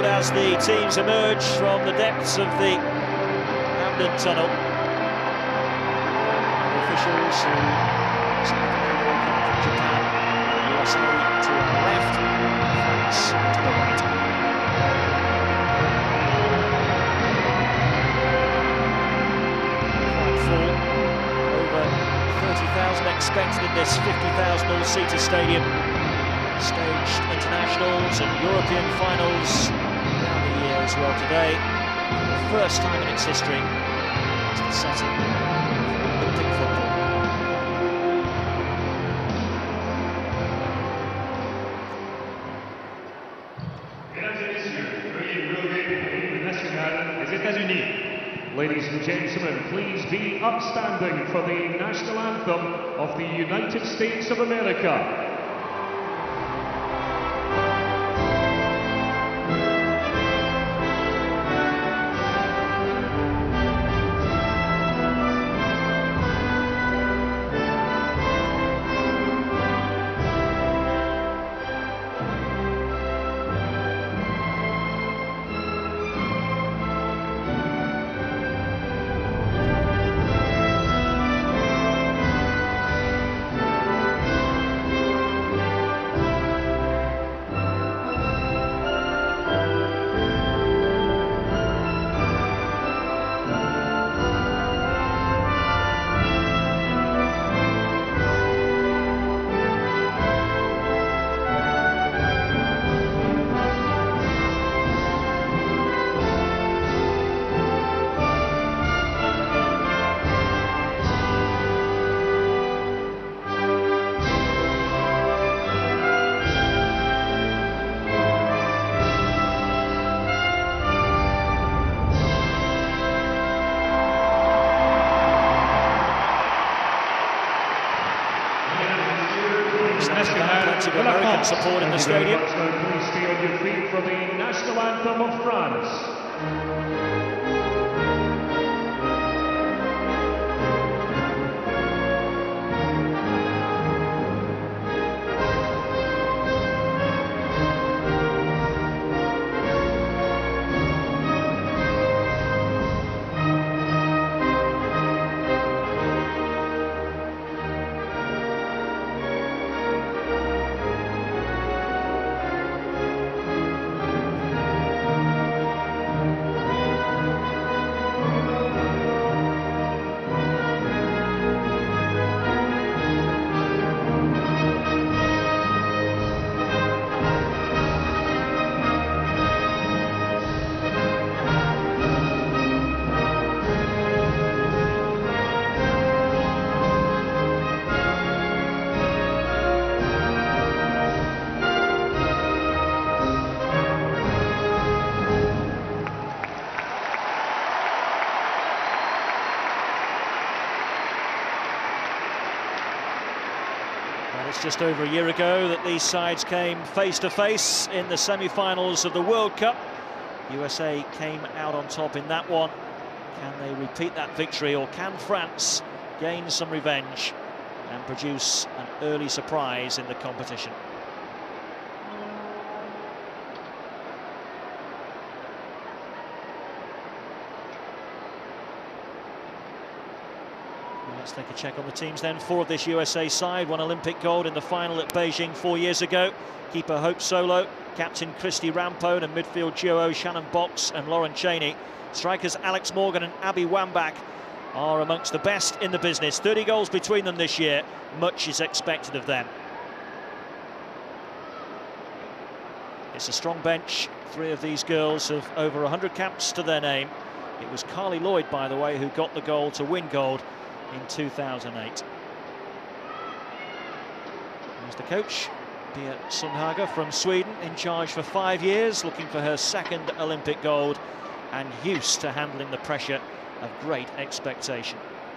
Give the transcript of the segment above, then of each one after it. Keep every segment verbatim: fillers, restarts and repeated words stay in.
crowd as the teams emerge from the depths of the Hamden Tunnel. The officials who come from Japan, U S A to the left, France to the right. Quite full, over thirty thousand expected in this fifty thousand all-seater stadium. Staged internationals and European finals around the year as well today. For the first time in its history, it's the setting of Olympic football. Mesdames et messieurs, veuillez vous lever pour l'hymne national des États-Unis. Ladies and gentlemen, please be upstanding for the national anthem of the United States of America. Plenty of American support in the stadium. Please stay on your feet for the national anthem of France. Well, it's just over a year ago that these sides came face to face in the semi-finals of the World Cup. U S A came out on top in that one. Can they repeat that victory, or can France gain some revenge and produce an early surprise in the competition? Let's take a check on the teams then. Four of this U S A side won Olympic gold in the final at Beijing four years ago. Keeper Hope Solo, captain Christy Rampone, and midfield duo Shannon Box and Lauren Cheney. Strikers Alex Morgan and Abby Wambach are amongst the best in the business. thirty goals between them this year. Much is expected of them. It's a strong bench. Three of these girls have over one hundred caps to their name. It was Carly Lloyd, by the way, who got the goal to win gold in two thousand eight. There's the coach, Pia Sundhage from Sweden, in charge for five years, looking for her second Olympic gold and used to handling the pressure of great expectation.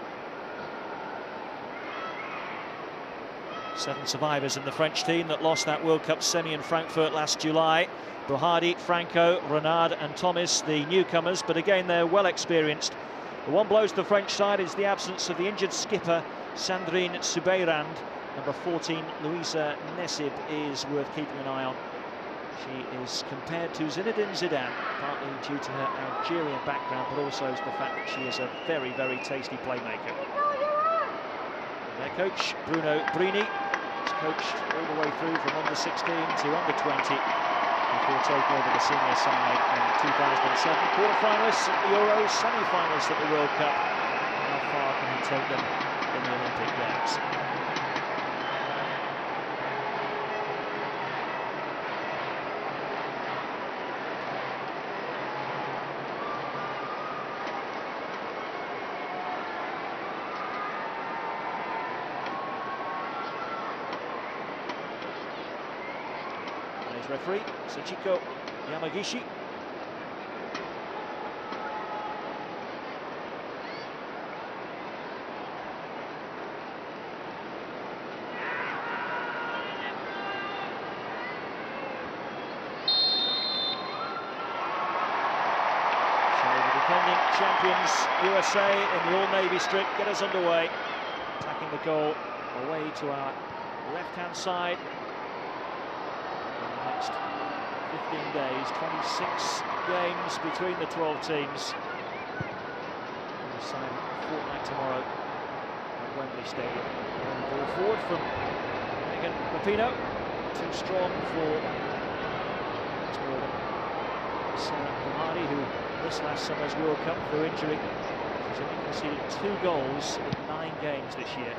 Seven survivors in the French team that lost that World Cup semi in Frankfurt last July. Brohadi, Franco, Renard and Thomas, the newcomers, but again they're well experienced. The one blows to the French side is the absence of the injured skipper Sandrine Soubeyrand. Number fourteen, Louisa Nessib, is worth keeping an eye on. She is compared to Zinedine Zidane, partly due to her Algerian background, but also the fact that she is a very, very tasty playmaker. Their coach, Bruno Brini, has coached all the way through from under sixteen to under twenty before taking over the senior side in two thousand seven. Quarter-finalists at the Euros, semi-finalists at the World Cup. How far can he take them in the Olympic Games? Referee Sachiko Yamagishi. So the defending champions U S A in the all-navy strip get us underway, attacking the goal away to our left-hand side. Next fifteen days, twenty-six games between the twelve teams. We'll decide a fortnight tomorrow at Wembley Stadium. And ball forward from Megan Rapinoe. Too strong for Sarah Bamadi, who missed last summer's World Cup through injury. She's only conceded two goals in nine games this year.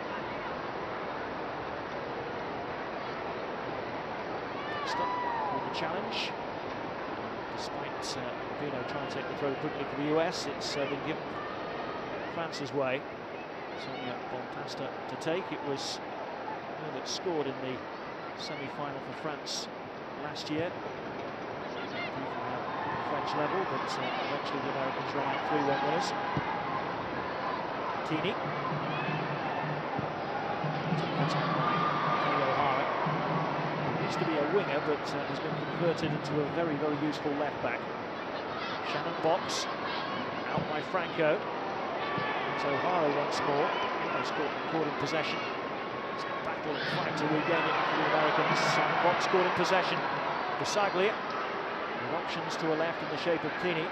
With the challenge, despite uh, Rapinoe trying to take the throw quickly for the U S, it's uh, been given France's way. Sonia Bonpasta to take. It was her that scored in the semi-final for France last year. The French level, but uh, eventually the Americans ran out three one winners. Tini. Kenny O'Hara. Used to be a winger, but uh, has been converted into a very, very useful left-back. Shannon Box, out by Franco. It's O'Hara once more. Almost caught, caught in possession. It's a battle and fight to regain it for the Americans. Shannon Box caught in possession. Busaglia, with options to a left in the shape of Tini.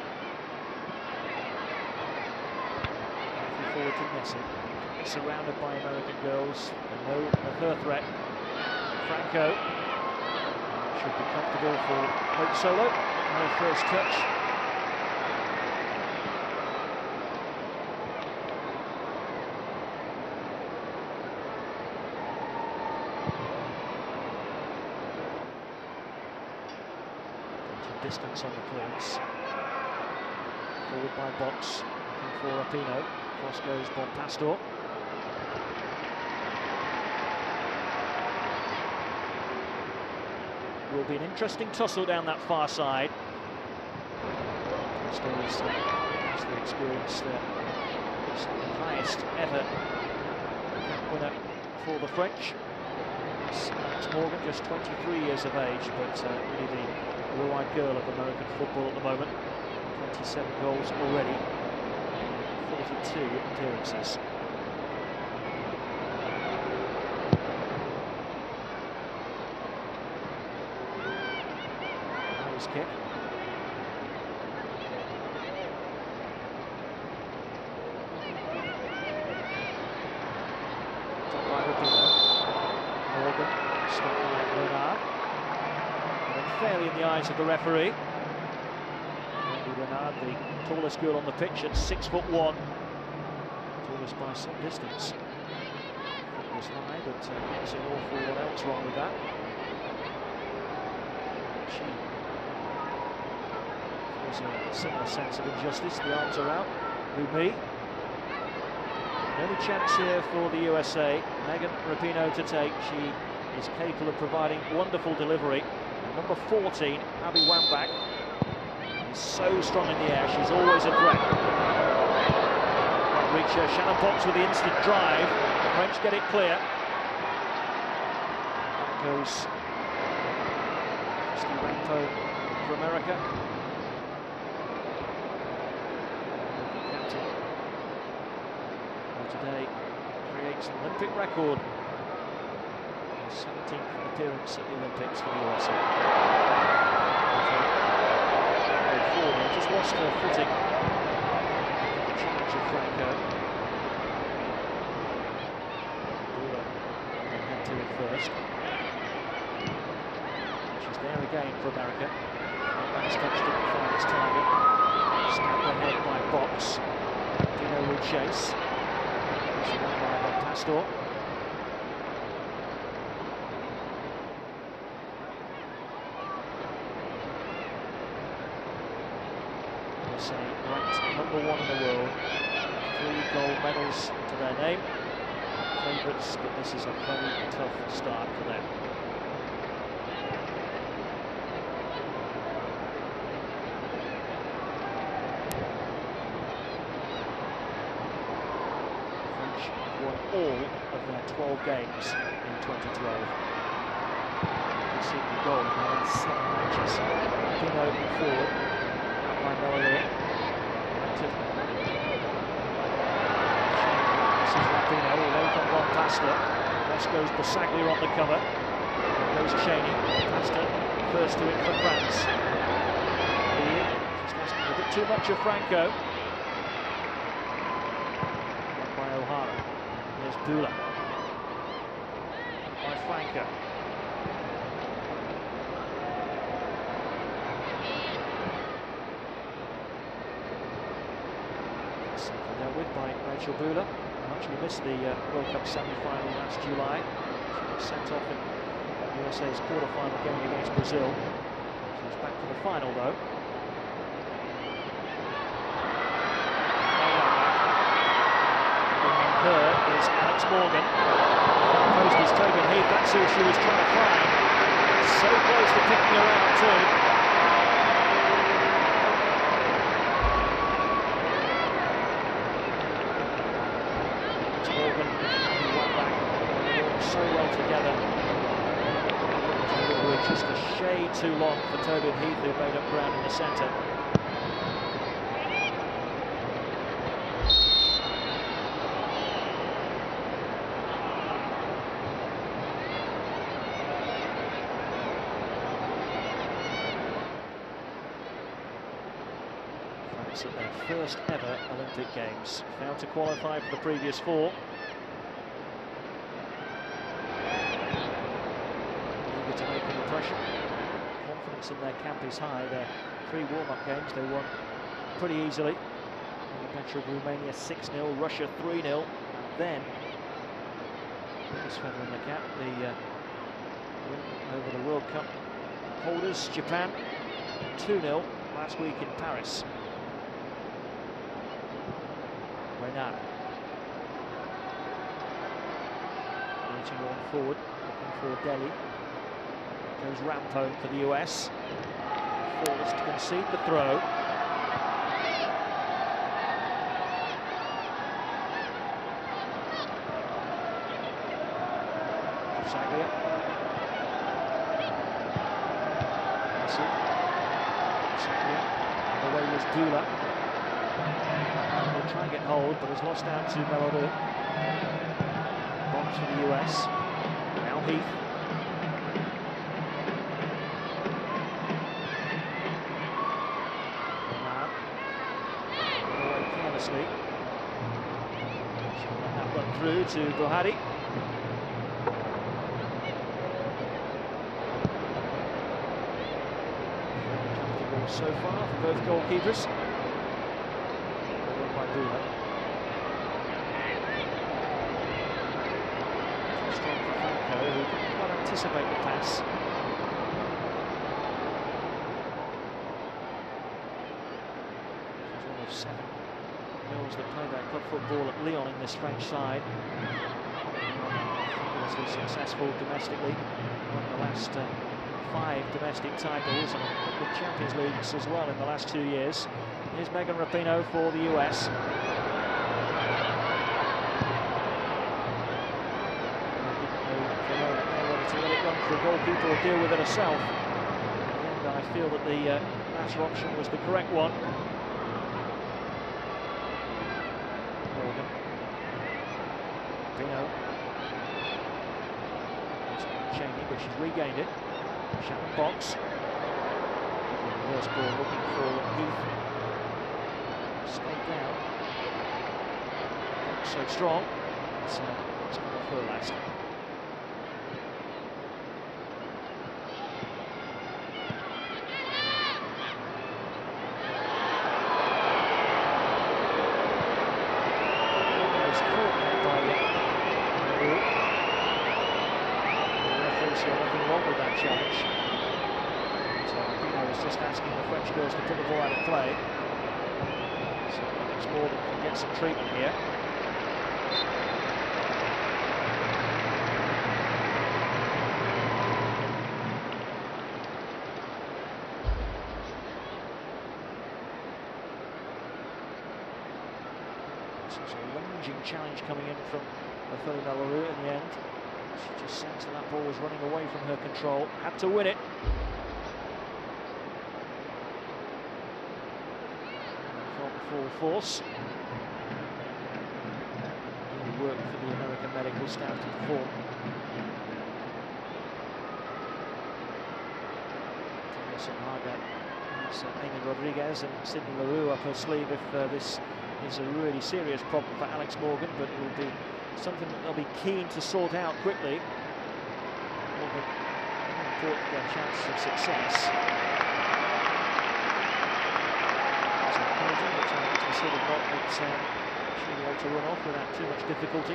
Forward to Nessie. Surrounded by American girls. And no of her threat. Franco should be comfortable for Hope Solo. Her first touch. Some distance on the clearance. Forward by Box, looking for Rapinoe. Cross goes Bonpastor. Will be an interesting tussle down that far side. Still is uh, the experience there. It's the highest ever cup winner for the French. It's Alex Morgan, just twenty-three years of age, but uh, really the blue-eyed girl of American football at the moment. twenty-seven goals already, forty-two appearances. Kick. Top by Rapinoe. Morgan stopped by Renard. And fairly in the eyes of the referee. Wendy Renard, the tallest girl on the pitch at six foot one. Tallest by some distance. It was high, but uh, can't see an awful lot else wrong with that. She a similar sense of injustice. The arms are out. Who me? The only chance here for the U S A. Megan Rapinoe to take. She is capable of providing wonderful delivery. And number fourteen, Abby Wambach, is so strong in the air. She's always a threat. Can't reach her. Shannon Box with the instant drive. The French get it clear. That goes Christy Rampo for America. Today creates an Olympic record seventeenth appearance at the Olympics for the U S A. Forward, just lost her footing to the challenge of Franco. Bula had to it first. She's there again for America. That touch didn't find its target. Stabbed ahead by Box. Dino will chase. She's done by Pastor. U S A ranked number one in the world. Three gold medals to their name. Favourites, but this is a very tough start for them. Won all of their twelve games in twenty twelve. You can see the goal in their last seven matches. Pino forward, out by Melody. This is Rapinoe away from Von Pasta. Cross goes Busaglia on the cover. There goes Cheney. Pasta first to it for France. Here, just asking a bit too much of Franco. By O'Hara. Here's Bula by Franco. Dealt with by Rachel Bula, who actually missed the uh, World Cup semi-final last July. She got sent off in U S A's quarter-final game against Brazil. She's back for the final though. Her is Alex Morgan. Front post is Tobin Heath. That's who she was trying to find. So close to picking her out too. Alex Morgan and one back working so well together. Delivery just a shade too long for Tobin Heath, who made up ground in the centre. At their first ever Olympic Games. Failed to qualify for the previous four. Eager to make an impression. Confidence in their camp is high. Their three warm-up games they won pretty easily. In the bench of Romania six nil, Russia three nil, and then biggest feather in the cap, the uh, win over the World Cup holders, Japan, two nil last week in Paris. Renard reaching on forward, looking for Delhi. Goes Rampone for the U S. Forced to concede the throw. Busaglia. Busaglia. And away was Bula. Will try and get hold, but has lost out to Melody. Box for the U S. Now Heath. Now, away carelessly. She'll let that run through to Buhari. Fairly comfortable so far for both goalkeepers. Bula. Strong for Franco, who didn't quite anticipate the pass. She's one of seven girls that play their club football at Lyon in this French side. Fabulously successful domestically. Won the last uh, five domestic titles and a couple of Champions Leagues as well in the last two years. Here's Megan Rapinoe for the U S. I didn't know for a moment there whether to let it run for a goalkeeper or deal with it herself. In the end, I feel that the uh, latter option was the correct one. Morgan. Rapinoe. but she's regained it. Shannon Box. Reverse ball looking for Heath. Stayed down. Box so strong. It's, uh, it's come off her last. Nothing wrong with that challenge. So Pino was just asking the French girls to put the ball out of play. So Alex Morgan can get some treatment here. So it's a lunging challenge coming in from Ophélie Malheureux in the end. She just sensed that that ball was running away from her control. Had to win it. From full force. Really worked for the American medical staff to perform. Tennyson Harga has uh, Amy Rodriguez and Sydney Leroux up her sleeve if uh, this is a really serious problem for Alex Morgan, but it will be something that they'll be keen to sort out quickly. Morgan, important for their chances of success. It's encouraging, but uh, it's the sort of knock that uh, she'll be able to run off without too much difficulty.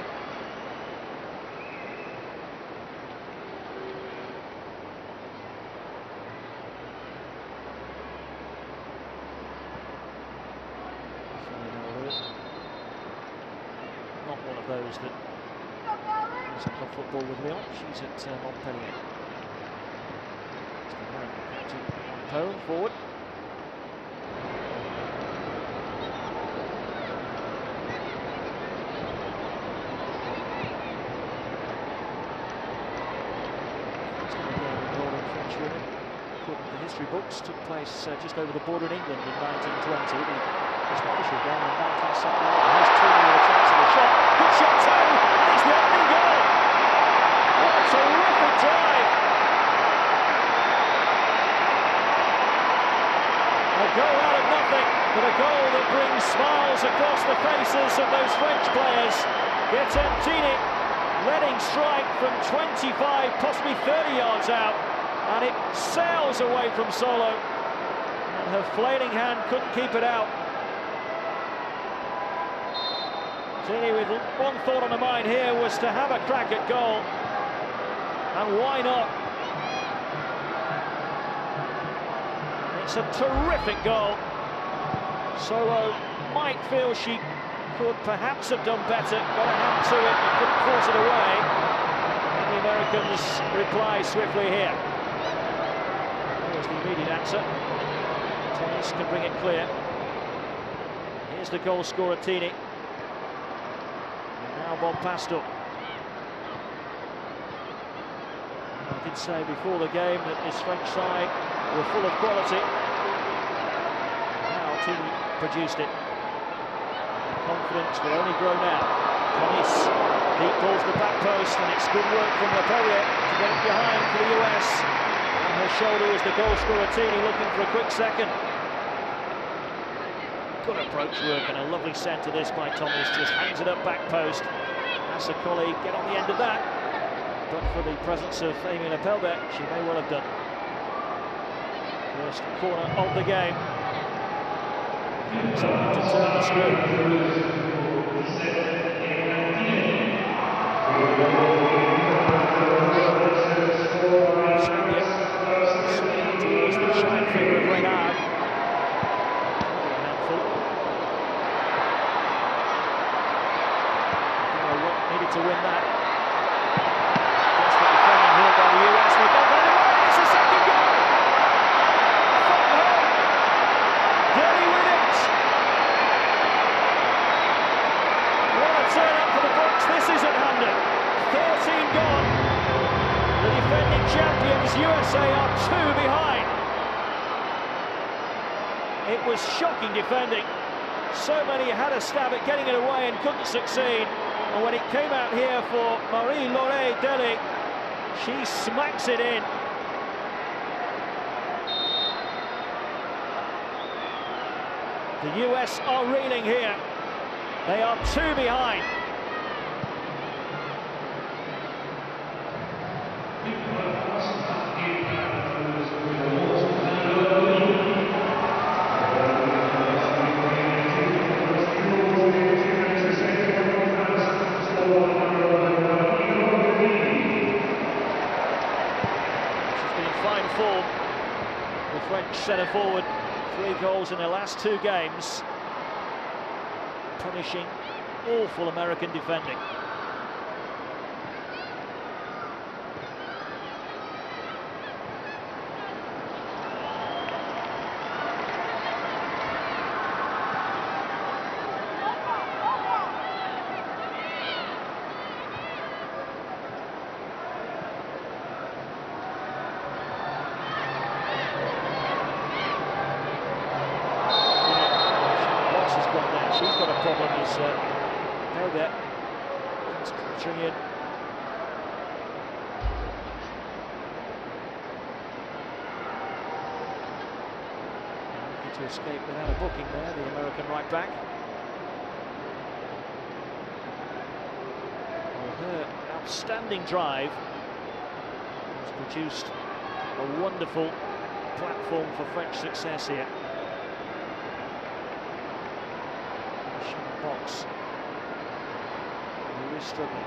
Not one of those that plays a club football with Lyon. She's at uh, Montpellier. It's the American captain, Rampone, forward. First ever game involving French women, according to history books, took place uh, just over the border in England in nineteen twenty. The first official game in nineteen seventy-one. Here's Tooney with a chance of a shot. Good shot too, and it's the opening goal. What a terrific drive. A goal out of nothing, but a goal that brings smiles across the faces of those French players. Guettemtini letting strike from twenty-five, possibly thirty yards out, and it sails away from Solo. And her flailing hand couldn't keep it out. Tini with one thought on her mind here was to have a crack at goal. And why not? It's a terrific goal. Solo might feel she could perhaps have done better, got a hand to it, but couldn't force it away. And the Americans reply swiftly here. Here's the immediate answer. Tennis can bring it clear. Here's the goal scorer, Tini. Now Bompastor. I did say before the game that this French side were full of quality. Now Tini produced it. The confidence will only grow now. Thomas deep balls the back post, and it's good work from Lepellier to get it behind for the U S. On her shoulder is the goal scorer Tini, looking for a quick second. Good approach work and a lovely centre this by Thomas, just hangs it up back post. That's a colleague, get on the end of that. But for the presence of Amy Lepellier, she may well have done. First corner of the game. Something to turn the screw. Towards the shine figure of Renard. Needed to win that. Desperate defending here by the U S. They got that away. It's a second goal. From home. Debbie Williams. What a turn up for the Bucks. This isn't handed. thirteen gone. The defending champions U S A are two behind. It was shocking defending. So many had a stab at getting it away and couldn't succeed. And when it came out here for Marie-Laure Dely, She smacks it in. The U S are reeling here. They are two behind. Fine form, the French centre forward, three goals in their last two games, punishing awful American defending. She's got a problem as uh, Noga comes clutching in. Looking to escape without a booking there, the American right back. Well, her outstanding drive has produced a wonderful platform for French success here. Box, who is struggling.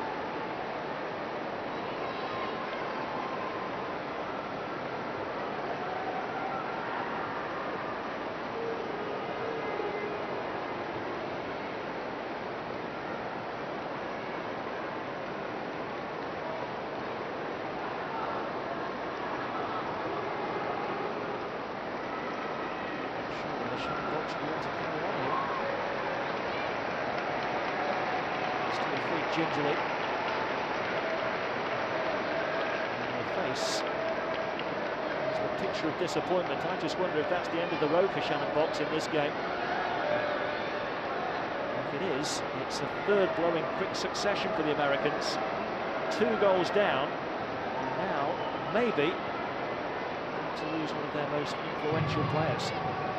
Surely the shot box will be able to carry on here. To her feet gingerly. And her face is the picture of disappointment. I just wonder if that's the end of the road for Shannon Box in this game. If it is, it's a third blow in quick succession for the Americans. Two goals down, and now maybe going to lose one of their most influential players.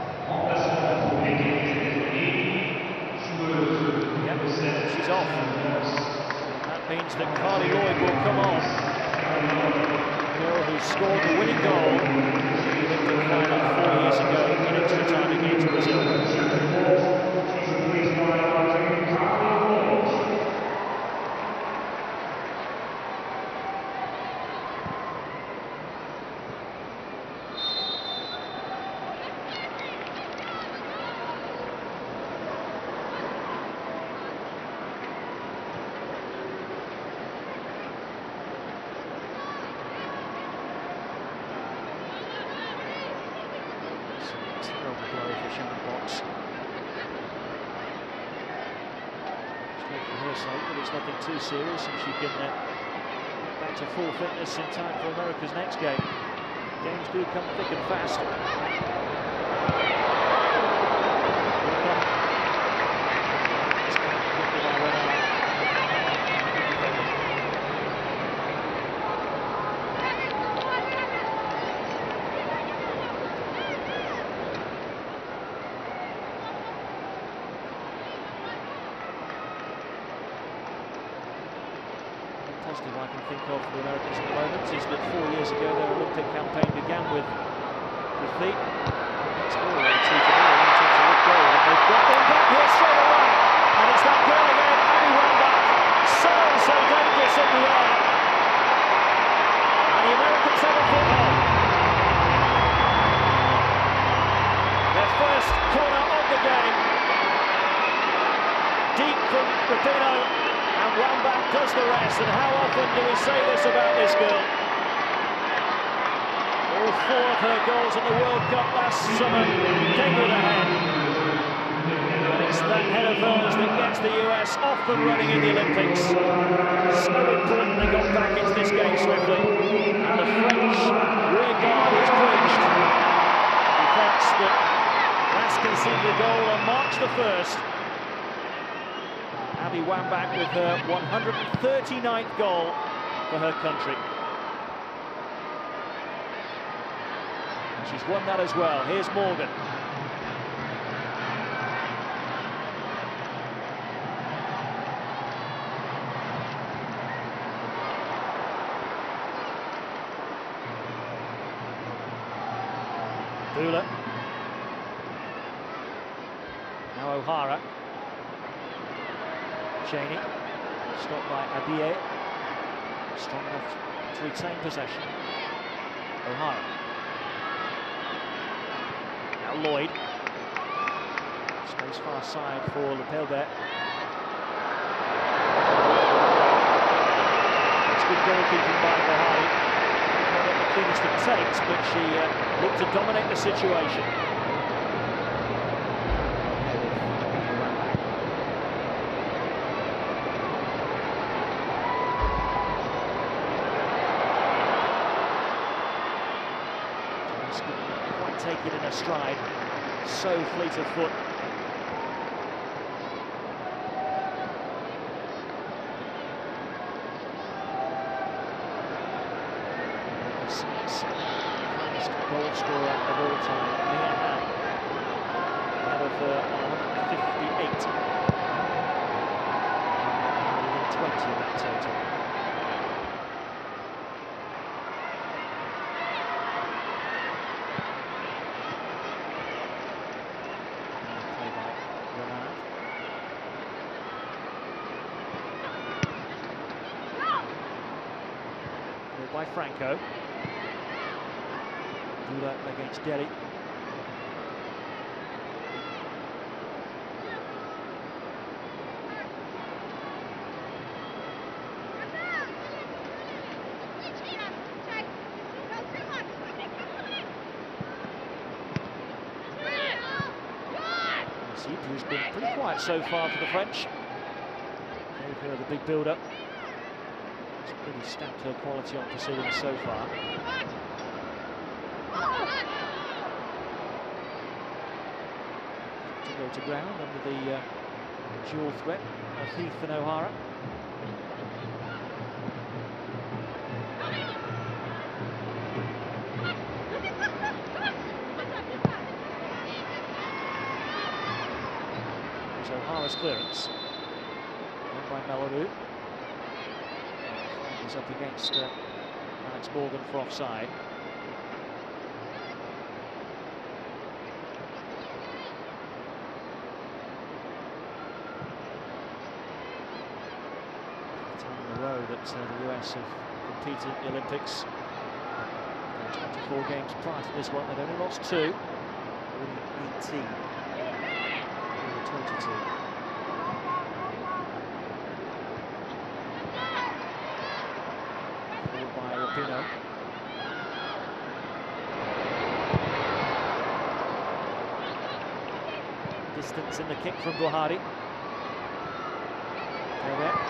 Yep, she's off. That means that Carly Lloyd will come on. The girl who scored the winning goal in the Olympic final four years ago in extra time against Brazil. Terrible blow for Shannon Box. Straight for her sake, but it's nothing too serious, and she can uh, get back to full fitness in time for America's next game. Games do come thick and fast. Positive I can think of for the Americans at the moment is that four years ago their Olympic campaign began with defeat against Norway, two to nil, one intensive goal, and they've got one back here straight away, and it's that girl again, Abby Wambach, so so dangerous in the air, and the Americans have a foothold. Their first corner of the game, deep from Rapinoe. And Wambach does the rest, and how often do we say this about this girl? All four of her goals in the World Cup last summer came with a head. And it's that head of hers that gets the U S off and running in the Olympics. So important they got back into this game swiftly. And the French rear guard is breached. Defence that last conceded a goal on March the first. Abby Wambach with her one hundred thirty-ninth goal for her country. She's won that as well. Here's Morgan. Bula. Now O'Hara. Cheney. Stopped by Abie. Strong enough to retain possession. O'Hara. Now Lloyd. Space far side for Lepelbert. It's good goalkeeping by Bahari. Not the cleanest of takes, but she uh, looked to dominate the situation. Just couldn't quite take it in her stride. So fleet of foot. Second highest goal scorer of all time, Mia Hamm, out of uh, one fifty-eight. one twenty of that total. Played by Renard. Played by Franco. Bula against Delhi. Who's been pretty quiet so far for the French. Gave her the big build-up. It's really stamped her quality on proceedings so far. To go to ground under the uh, dual threat of Heath and O'Hara. There's O'Hara's clearance. Won by Melleroux. He's up against uh, Alex Morgan for offside. Row that uh, the U S have competed in the Olympics. twenty-four games prior to this one, they've only lost two. Winning eighteen. Winning twenty-two. Followed by Rapinoe. Distance in the kick from Buhari. There.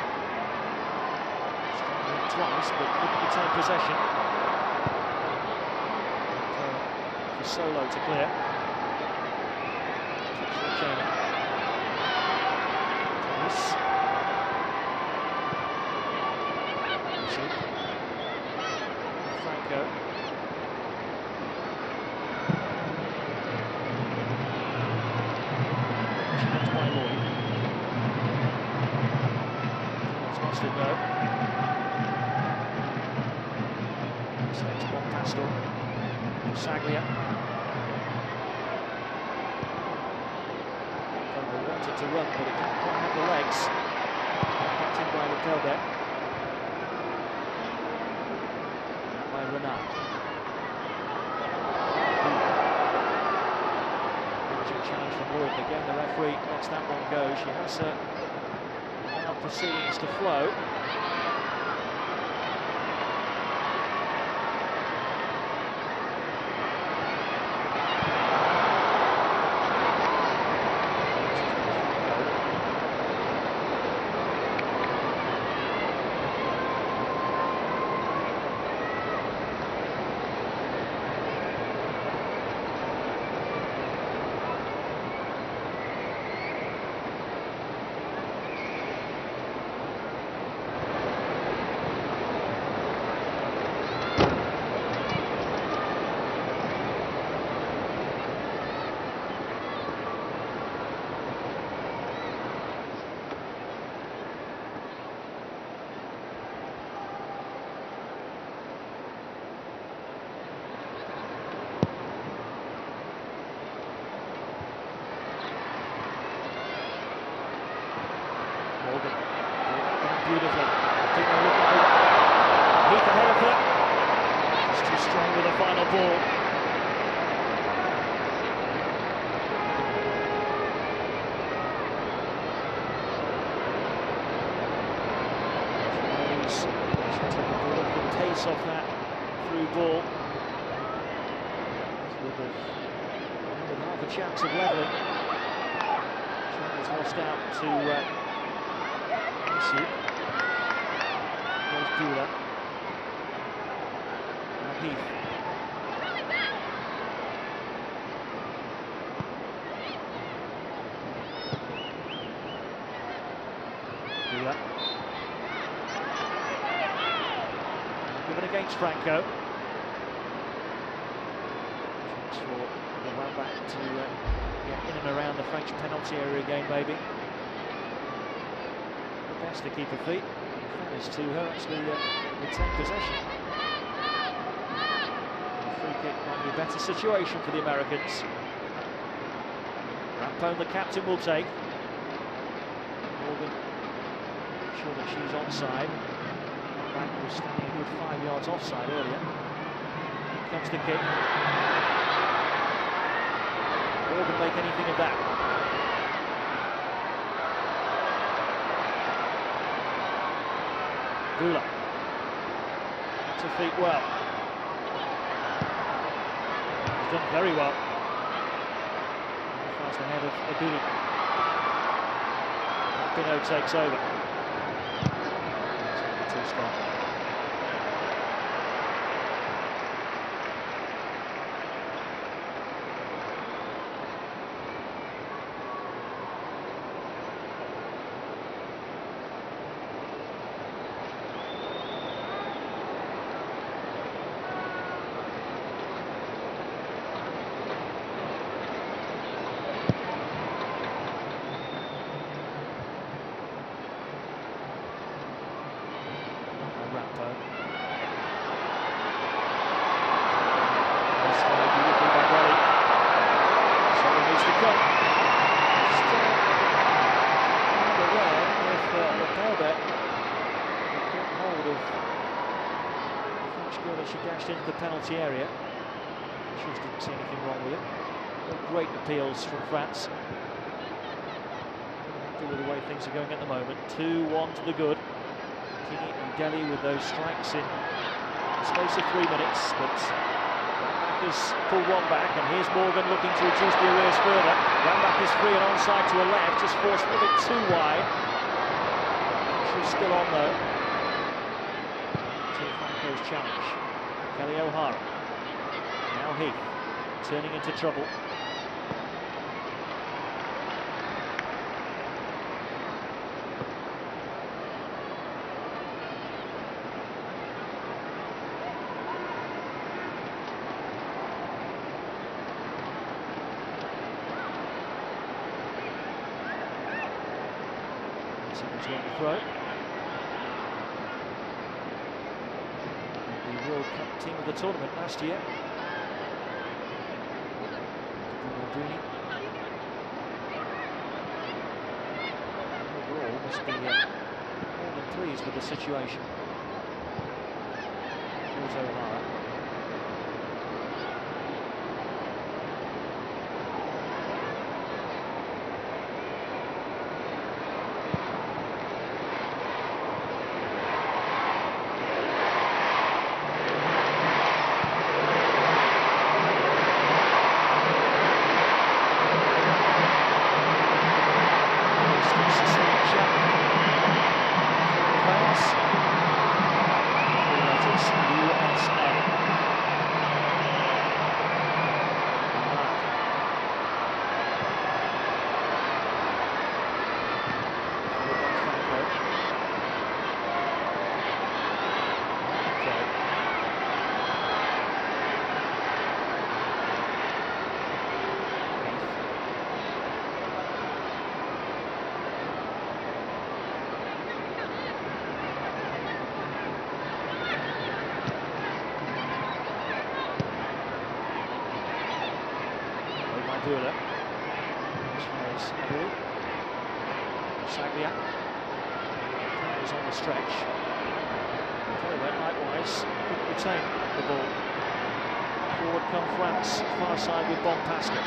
Twice, but couldn't retain possession. For Solo to clear. Thomas. Franco. Challenged by Lloyd. It's lost it though. Stakes Bonpastor, Saglia. They wanted to run, but it didn't quite have the legs. Kept in by Lepelbert. By Renard. Injured challenge from Lloyd, and again the referee lets that one go. She has uh, now proceedings to flow. beautifully. Martino looking for Heath ahead of her. Just too strong with the final ball. She'll take a bit of the pace off that through ball. With, a, with half a chance of levelling. Chapman's lost out to uh, Mesut. There's Dula. Now Heath. Dula. Given against Franco. Chance for the run back to uh, get in and around the French penalty area again, maybe. The best to keep her feet. In fairness to her, actually uh, retain possession. The free kick might be a better situation for the Americans. Rampone, the captain, will take. Morgan, sure that she's onside. Back was standing a good five yards offside earlier. Here comes the kick. Morgan make anything of that. Dula. Keeps her feet well. She's done very well. Fast ahead of Abili. Pino takes over. Too strong. She dashed into the penalty area. She didn't see anything wrong with it. No great appeals from France. Happy with the way things are going at the moment. two one to the good. Kini and Dele with those strikes in the space of three minutes. But Rambach has pulled one back, and here's Morgan looking to reduce the arrears further. Rambach is free and onside to her left, just forced a little bit too wide. She's still on though. Until Franco's challenge. Kelly O'Hara. Now Heath, turning into trouble. Seconds on the throw. The World Cup team of the tournament last year. Maldini. Overall, must be uh, more than pleased with the situation. Here's O'Hara. Dula. As far as Abili. Saglia. was on the stretch. Kerouac likewise couldn't retain the ball. Forward come France, far side with Bon Pascal.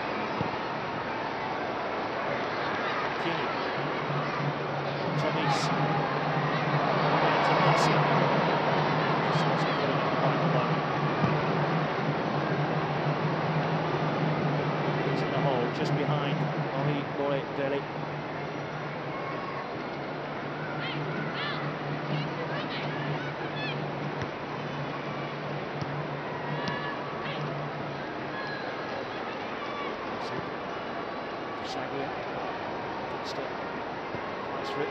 Kini. Tomis. Again to Messi. Just lost the feeling on the right line. He's in the hole, just behind Henri Loret-Dely. Saglia, good step, nice rip.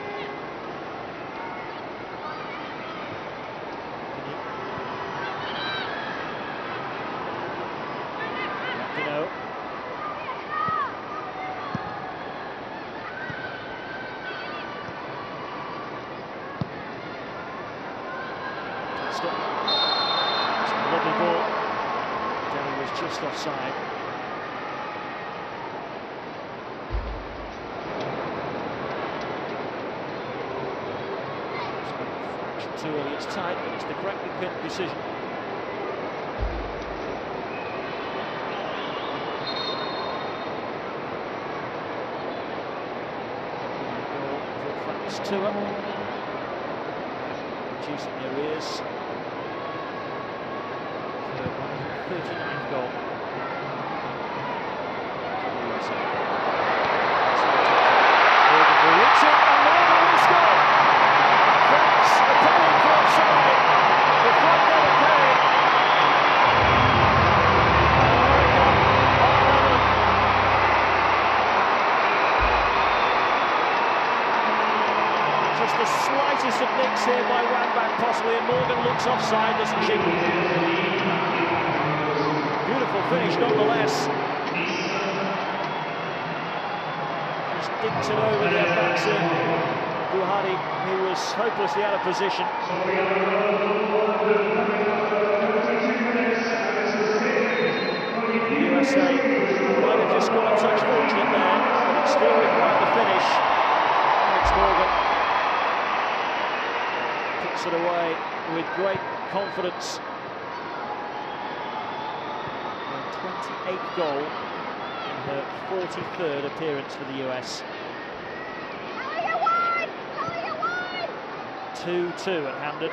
Kini. Rapinoe. Good step. It's a lovely ball. Dely was just offside. Too early, it's tight, but it's the correctly picked decision. Goal for France two up, reducing their ears for one hundred thirty-ninth goal for the U S A. Morgan will reach it, and Morgan will score! France appealing for offside. The flag never came. America on level. Just the slightest of nicks here by Rambach possibly, and Morgan looks offside, doesn't she? Beautiful finish nonetheless. Just dinked it over the advancing Bouhaddi, who was hopelessly out of position. The U S A might have just got a touch fortunate there, but it still required the finish. Alex Morgan puts it away with great confidence. Her twenty-eighth goal in her forty-third appearance for the U S. two two at Hampden.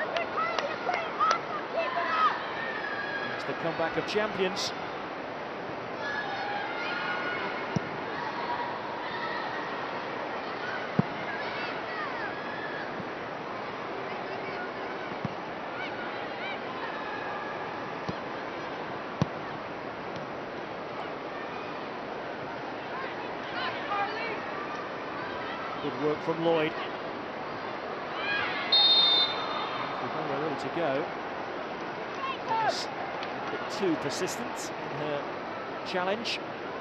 It's the comeback of champions. Good work from Lloyd. Nowhere really to go. Dennis a bit too persistent in her challenge.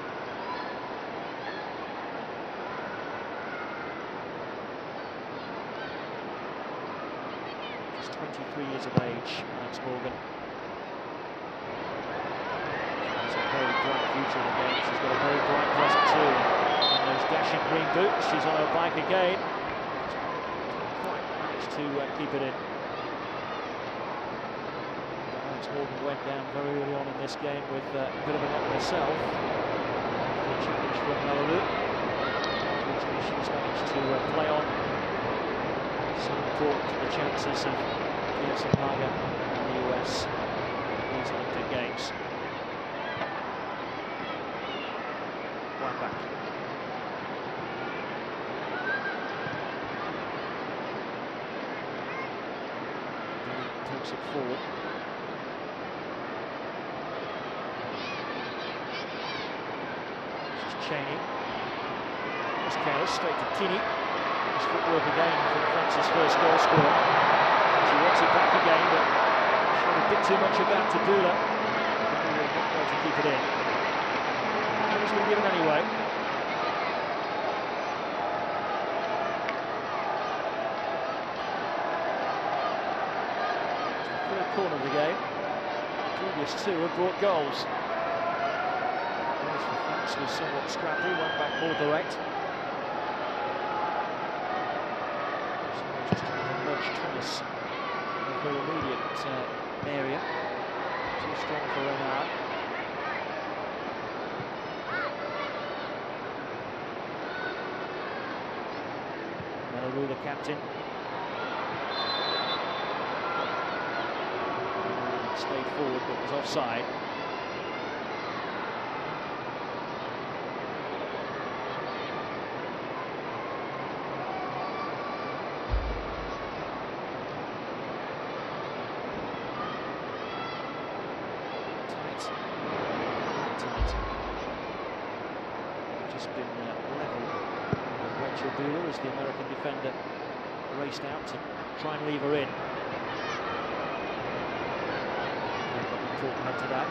She's twenty-three years of age, Alex Morgan. She has a very bright future in the game. She's got a very bright present too. And those dashing green boots, she's on her bike again. She's not quite managed to uh, keep it in. Morgan went down very early on in this game with uh, a bit of a knock herself after a challenge from Malherbe. Unfortunately, she's managed to uh, play on. So important to the chances of Pearson Haga and the U S in these Olympic Games. One back. He takes it forward. Cheney. It's careless, straight to Kini. His footwork again from France's first goal scorer. She wants it back again, but showed a bit too much of that to Dula. Dula will not be able to keep it in. It's been given anyway. It's the third corner of the game. The previous two have brought goals. For France was somewhat scrappy, went back more direct. So just trying to Josh Thomas in the immediate uh, area. Too strong for Renard. Melleroux, the captain. Renard stayed forward but was offside. Just been uh, level with Rachel Buehler as the American defender raced out to try and leave her in. Important head to that.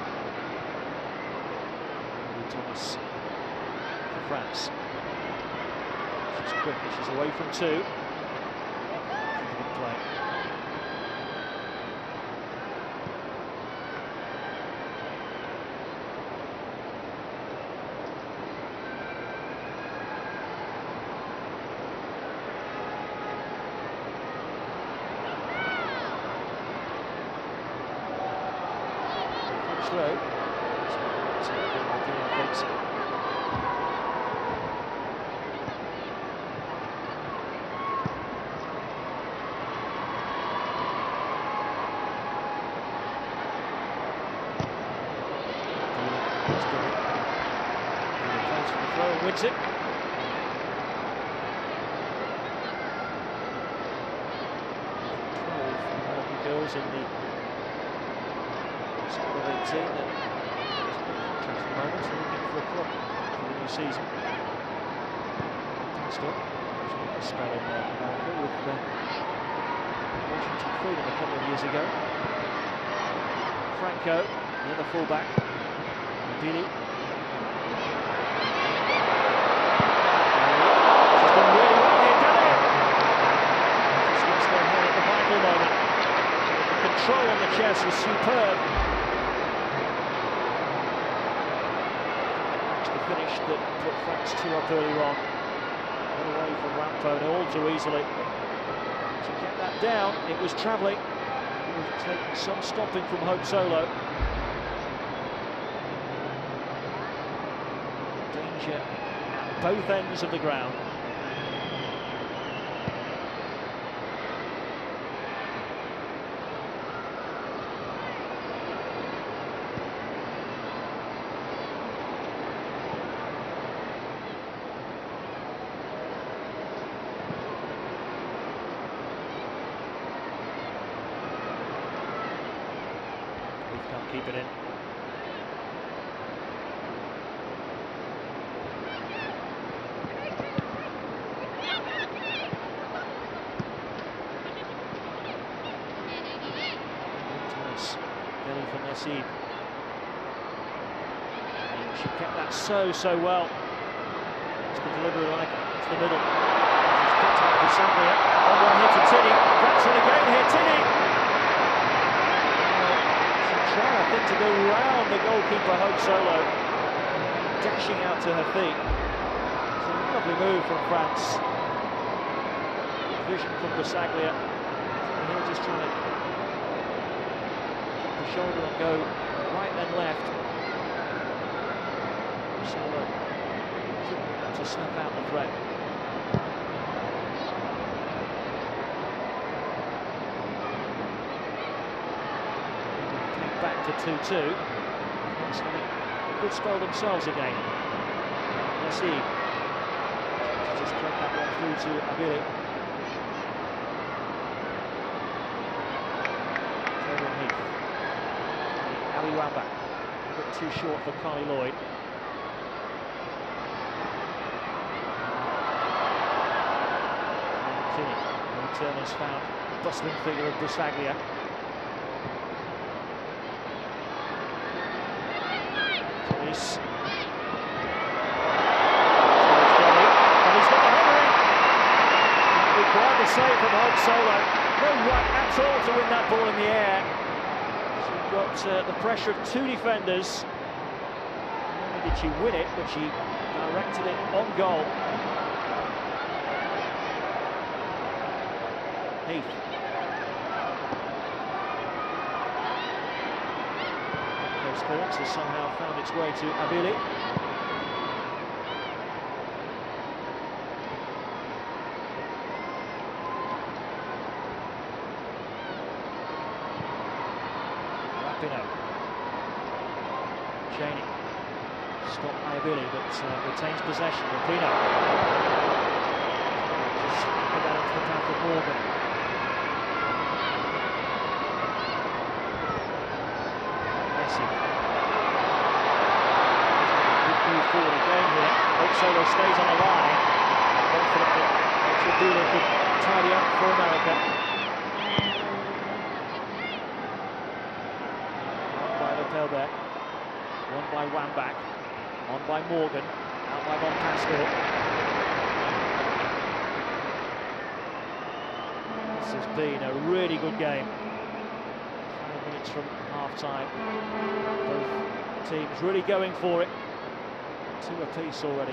Emily Thomas for France. She's quick and she's away from two. Good play. Throw. Wins it. twelve American girls in the squad of eighteen that is a contract at the moment, so looking for a club for the new season. Still, actually a spell in uh, America with uh, Washington Freedom a couple of years ago. Franco, the other fullback. Billy. She's done really well here, Delhi. She's lost her head at the vital moment. The control on the chest was superb. That's the finish that put France two up earlier on. Got away from Rampone all too easily. She kept that down. It was travelling. It would have taken some stopping from Hope Solo. Danger at both ends of the ground. Can't keep it in. Thomas, Delhi for Nassib. She kept that so, so well. It's the delivery right to the middle. She's picked up Busaglia. On one here to Tinney. That's it again here, Tinney. Try, I think, to go round the goalkeeper, Hope Solo, dashing out to her feet. It's a lovely move from France. Good vision from Busaglia. Here just trying to keep the shoulder and go right then left. Solo to snuff out the threat. Back to two two. France having a good spell themselves again. Nassib just played that one through to Abili. Taylor Heath. Ali Wamba. A bit too short for Carly Lloyd. Tinney. Turner's found the bustling figure of Busaglia. Delhi's got the header in. Required the save from Hope Solo. No right at all to win that ball in the air. She got uh, the pressure of two defenders. Not only did she win it, but she directed it on goal. Heath. Sports has somehow found its way to Abili. Rapinoe. Cheney. Stopped by Abili, but uh, retains possession. Rapinoe. Just put that into the path of Morgan. Move forward again here. Hope Solo stays on the line. Confident that Tribula could tidy up for America. One by Lepelbeck. One by Wambach. On by Morgan. Out by Montpastor. This has been a really good game. Five minutes from half-time. Both teams really going for it. Two apiece already.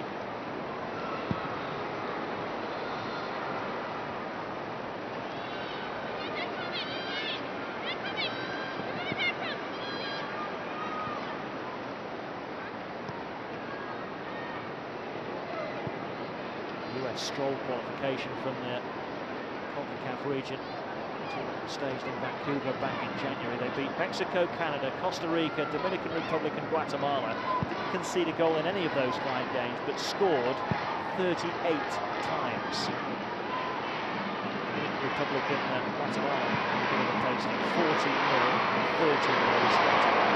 U S stroll qualification from the CONCACAF region. Staged in Vancouver back in January. They beat Mexico, Canada, Costa Rica, Dominican Republic and Guatemala. Didn't concede a goal in any of those five games, but scored thirty-eight times. Dominican Republic and uh, Guatemala a bit of a tasting. fourteen nil and thirteen nil respectively.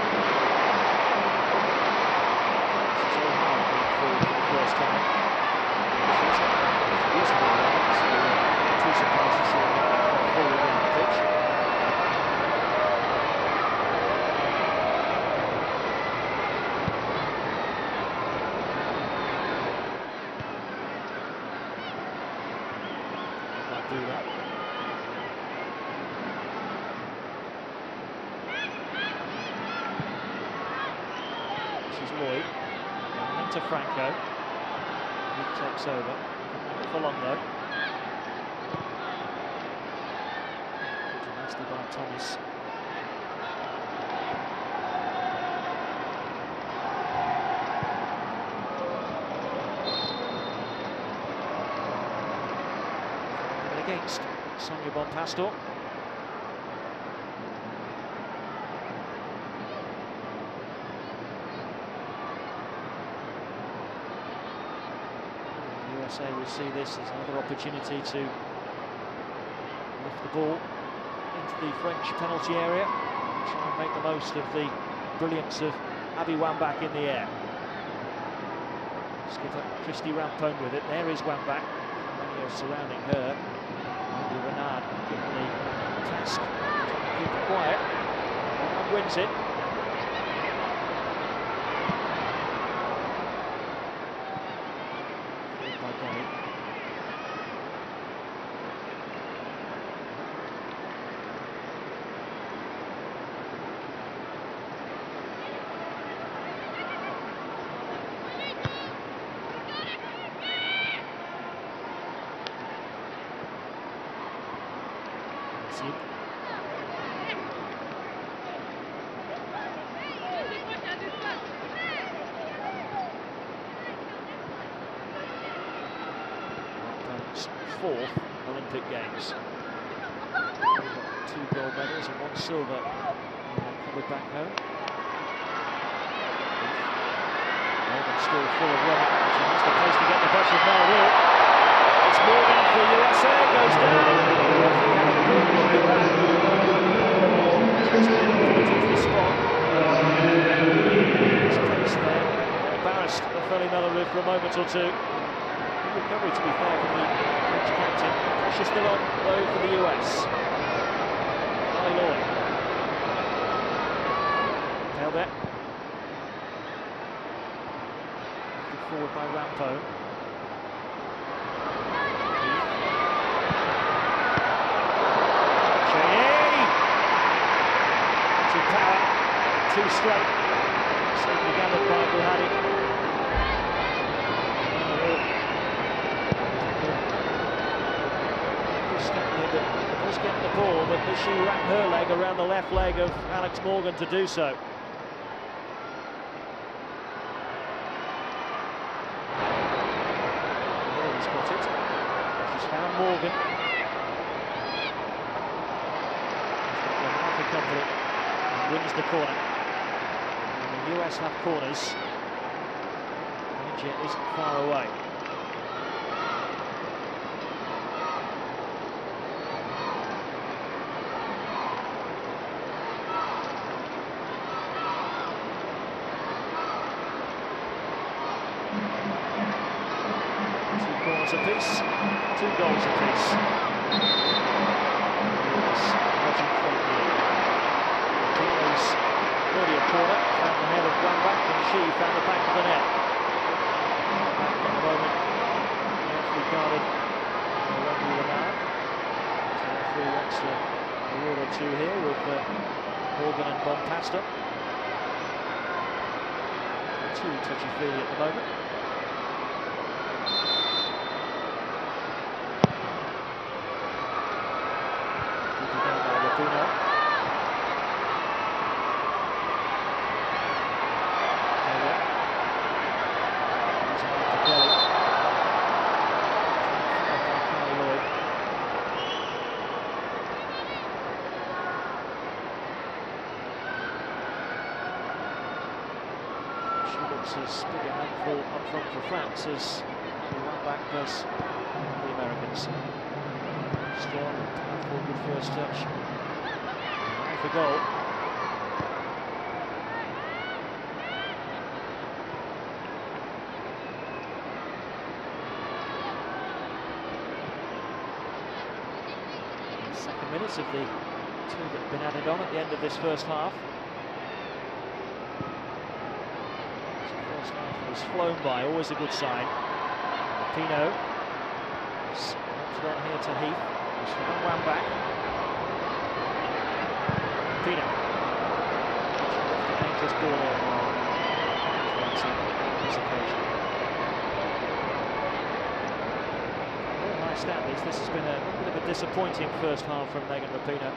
This is all hard going forward for the first time. She's reasonably right, so uh, too surprised to see her forward on the pitch. Might do that. This is Lloyd. Into Franco. He takes over. For long though. By Thomas. Against Sonia Bonpastor. The U S A will see this as another opportunity to lift the ball into the French penalty area, try and make the most of the brilliance of Abby Wambach in the air. Skipper Christy Rampone with it. There is Wambach. Many are surrounding her. Andy Renard given the task, trying to keep it quiet. Renard wins it. Filled by Bonnie. Fourth Olympic Games. Two gold medals and one silver uh, covered back home. Morgan still full of running. She has the pace to get the best of Mel Will. It's Morgan for U S A, goes down. Referee had a good look at that. Just pointing to the spot. His pace there embarrassed the Feli Melleruth for a moment or two. Good recovery, to be fair, from the French captain. Pressure still on, though, for the U S. Carly Lloyd. Lepelbeck. Lifted forward by Rampone. Cheney! Too power, too straight. Safely gathered by Buhari. Does get the ball, but does she wrap her leg around the left leg of Alex Morgan to do so? He's got it. She's found Morgan. He's got Rafa Company. And wins the corner. And the U S have corners. India isn't far away. Two corners apiece, two goals apiece. Yes, nothing from here. Tino's earlier corner found the head of Wambach, and she found the back of the net. Back at the moment, carefully guarded by Wendy Renard. So the referee wants a, a word or two here with uh, Morgan and Bompasta. Too touchy-feely at the moment. Keeping down by Rapinoe. Taylor. Using out to Kelly. Fouled by Carly Lloyd. She looks as big a handful up front for France as Wambach does for the Americans. Strong, powerful, good first touch. And for goal. Second minutes of the two that have been added on at the end of this first half. First half has flown by, always a good sign. Rapinoe helps it on here to Heath. He's found Wambach. Rapinoe. Left a dangerous ball there. On this occasion. Very high standards. This has been a little bit of a disappointing first half from Megan Rapinoe.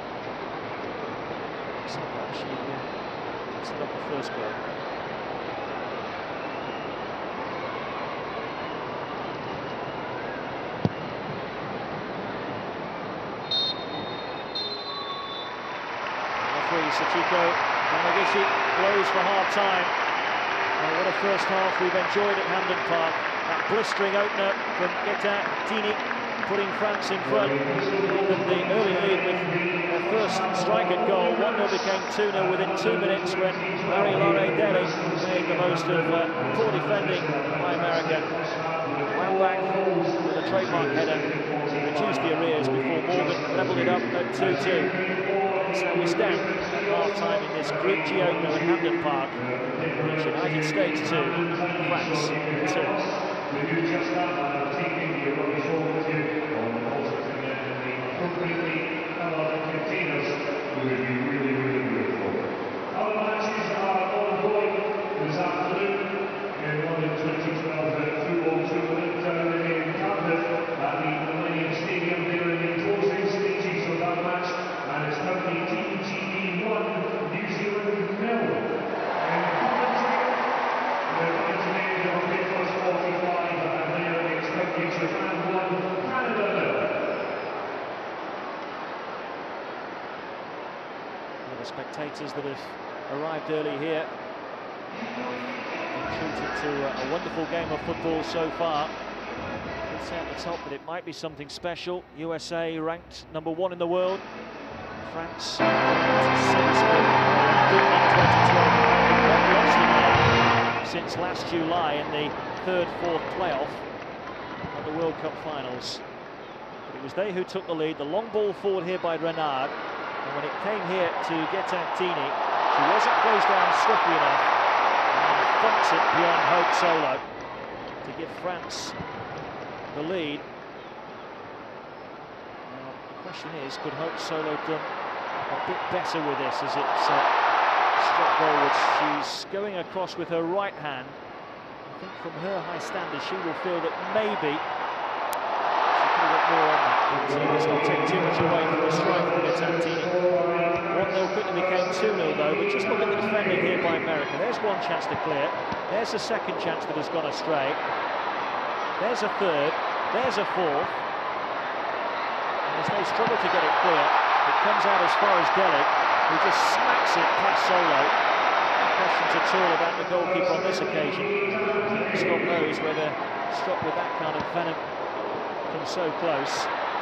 So that she uh, set up the first goal. Sachiko Yamagishi blows for half-time. Oh, what a first half we've enjoyed at Hampden Park. That blistering opener from Getattini, putting France in front. Even the early lead with their first strike at goal. one nil became two nil within two minutes when Marie-Laure Deli made the most of uh, poor defending by America. Wambach with a trademark header reduced the arrears before Morgan levelled it up at two two. So we stand at half-time in this Group G opener at Hampden Park. It's United States two, France two. Our matches are ongoing this afternoon in London twenty twelve two oh two down in Cardiff at the Millennium Stadium. They are in the closing stages of that match, and it's currently Team G B one, New Zealand nil. And they're going to make the okay first forty-five, and they are expecting Japan one, Canada nil. The spectators that have arrived early here been treated to a, a wonderful game of football so far. Could say at the top that it might be something special. U S A ranked number one in the world. France ranked sixth, but beaten in twenty twelve. Not lost a game since last July in the third, fourth playoff at the World Cup finals. But it was they who took the lead. The long ball forward here by Renard. And when it came here to Getattini, she wasn't closed down swiftly enough and thumps it beyond Hope Solo to give France the lead. Now, the question is, could Hope Solo done a bit better with this as it's uh, struck goalwards? She's going across with her right hand. I think from her high standards, she will feel that maybe she could have got more on that, but uh, let's not take too much away from the strike from Getattini. one nil quickly became two nil though, but just look at the defending here by America. There's one chance to clear. There's a second chance that has gone astray. There's a third. There's a fourth. And as they struggle to get it clear, it comes out as far as Delic, who just smacks it past Solo. No questions at all about the goalkeeper on this occasion. Scott knows where they're struck with that kind of venom from so close.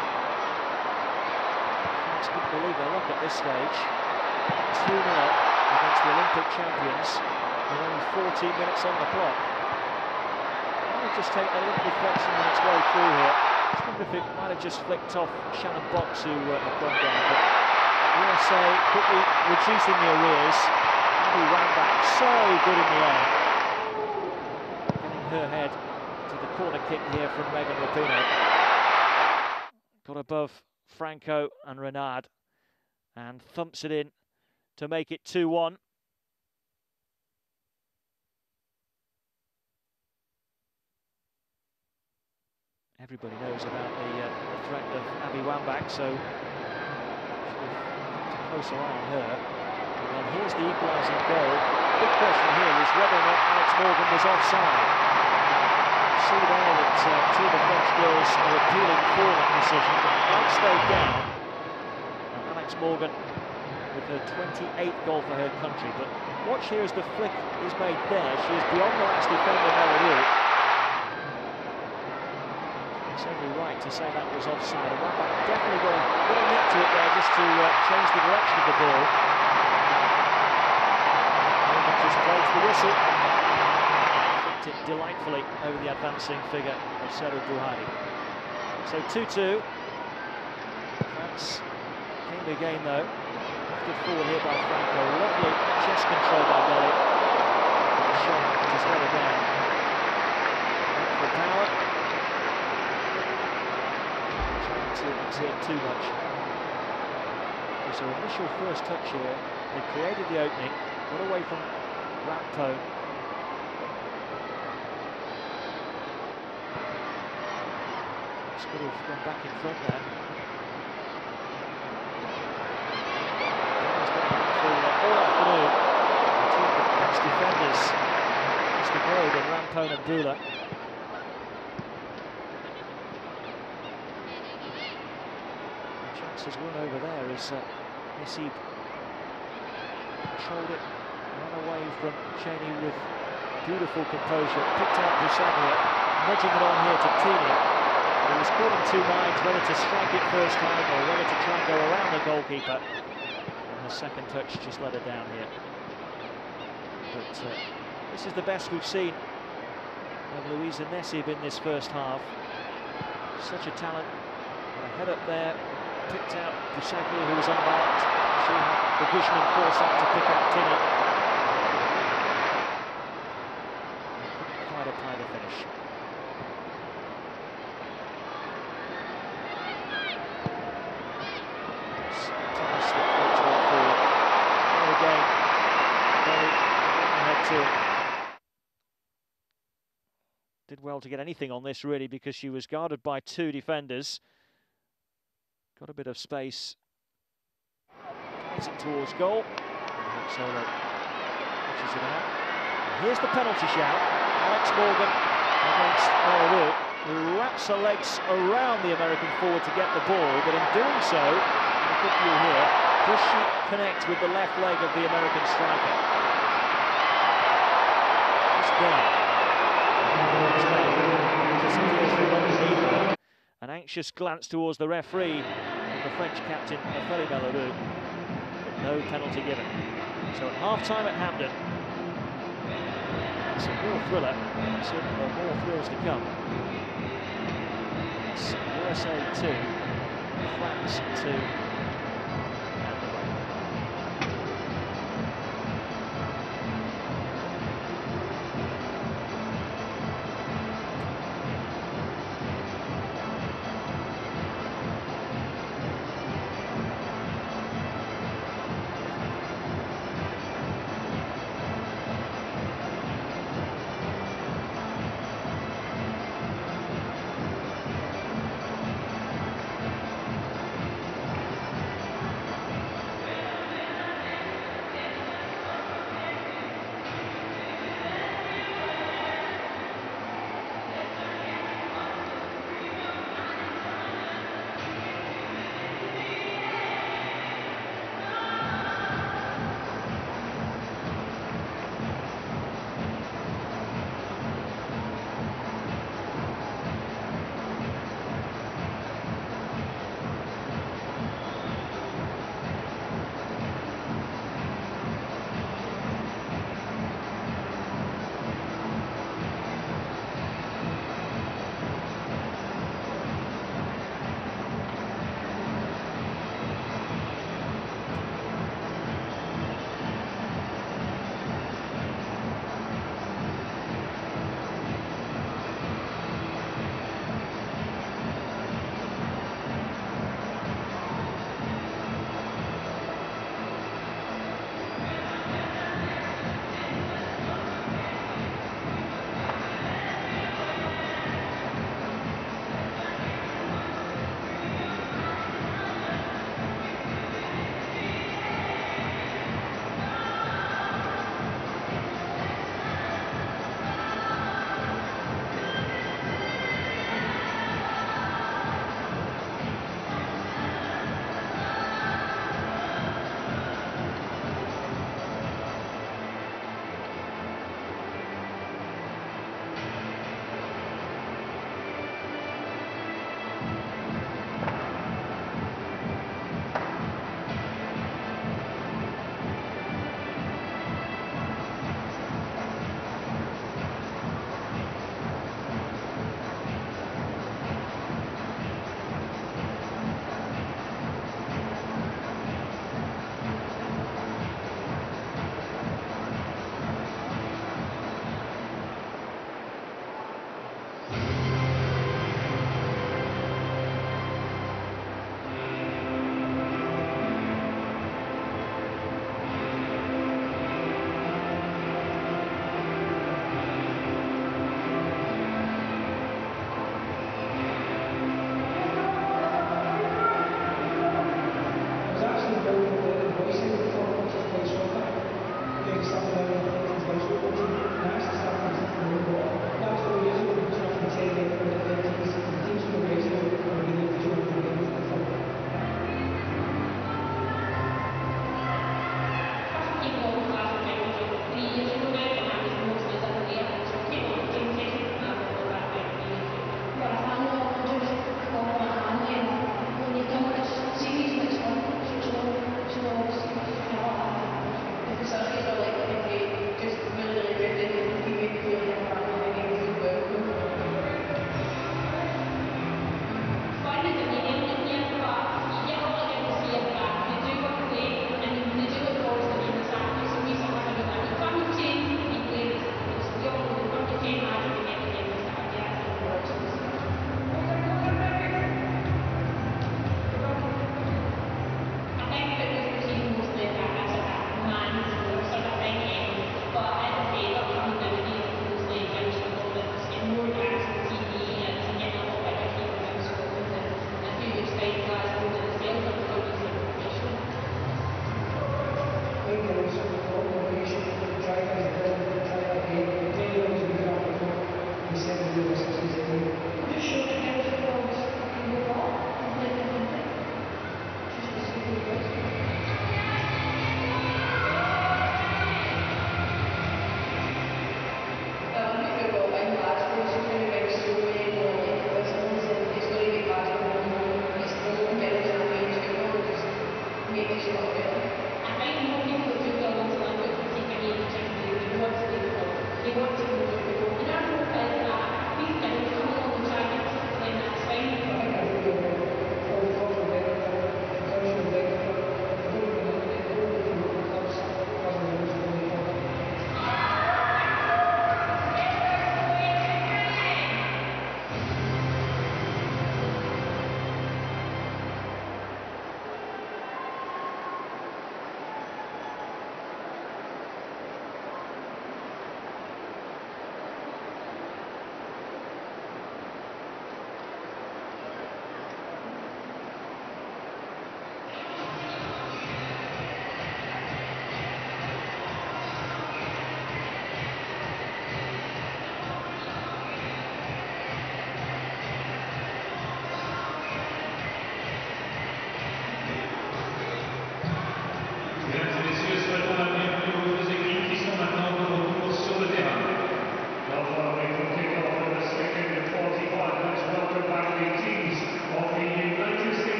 France couldn't believe their luck at this stage. two nil up against the Olympic champions with only fourteen minutes on the clock. Might have just taken a little deflection on its way through here. I just wonder if it might have just flicked off Shannon Box, who uh, had gone down. But U S A quickly reducing the arrears. Abby Wambach so good in the air. Getting her head to the corner kick here from Megan Rapinoe. Got above Franco and Renard and thumps it in to make it two one. Everybody knows about the, uh, the threat of Abby Wambach, so should have kept a closer eye on her. And then here's the equalising goal. Big question here is whether or not Alex Morgan was offside. You see there that uh, two of the French girls are appealing for that decision, but France stayed down. And Alex Morgan with her twenty-eighth goal for her country. But watch here as the flick is made there. She is beyond the last defender, Melleroux. It's every right to say that was offside. And Wambach definitely got a little nip to it there just to uh, change the direction of the ball. Morgan just plays the whistle. Flicked it delightfully over the advancing figure of Serhou Bouhaddi. So two two. France came again though. Lifted forward here by Franco. Lovely chest control by Delic. The shot just let her down. Back for power. Trying to exert too much. So initial first touch here. They created the opening. Got away from Rampone. Just could have gone back in front there. All afternoon between the best defenders, Mister Globe and Rampone and Bula. The chances won over there as uh, Nassib controlled it, ran away from Cheney with beautiful composure, picked out Busaglia, nudging it on here to Tini, who was caught in two minds whether to strike it first time or whether to try and go around the goalkeeper. The second touch just let her down here. But uh, this is the best we've seen of Louisa Nassib in this first half. Such a talent. Got a head up there, picked out Busaglia, who was unmarked. She had the vision and foresight to pick out Tini. Couldn't quite apply the finish. Did well to get anything on this really because she was guarded by two defenders. Got a bit of space. Plays it towards goal. Solo pushes it out. And here's the penalty shout. Alex Morgan against Melleroux, who wraps her legs around the American forward to get the ball, but in doing so, a good view here, does she connect with the left leg of the American striker? Just there. Disappears from underneath her. An anxious glance towards the referee from the French captain, Ophélie Melleroux, but no penalty given. So at half-time at Hampden, it's a more thriller, certainly there are more thrills to come. It's U S A two, France two.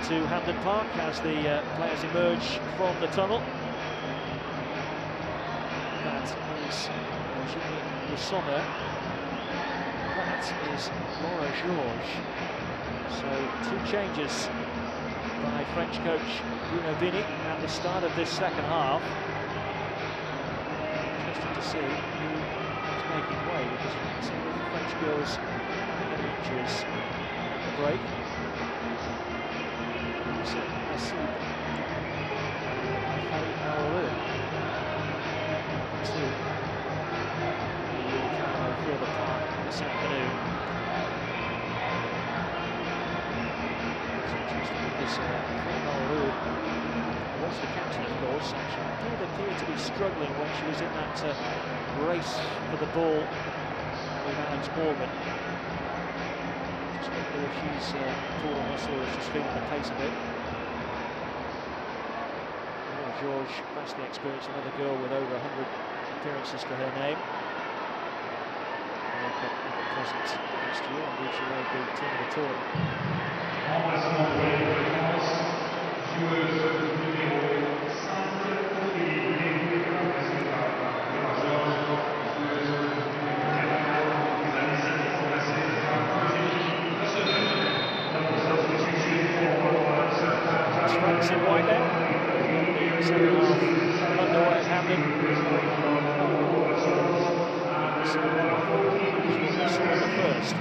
to Hampden Park as the uh, players emerge from the tunnel. That is Eugénie Le Sommer. That is Laura Georges. So two changes by French coach Bruno Bini at the start of this second half. Interesting to see who is making way, because you can see that the French girls having any injuries at the break. So Nasib Farid Naouirou, two who will come further apart this afternoon. It's interesting because uh, Farid Naouirou was the captain, of course, and she did appear to be struggling when she was in that uh, race for the ball with Alex Morgan. Just wonder if she's uh, pulled a muscle or is just feeling the pace a bit. Georges, vastly experienced, another girl with over one hundred appearances to her name. World Cup ever present next year, indeed she will be team of the tournament. France in white then. Second half underway at Hampden. Saw the first.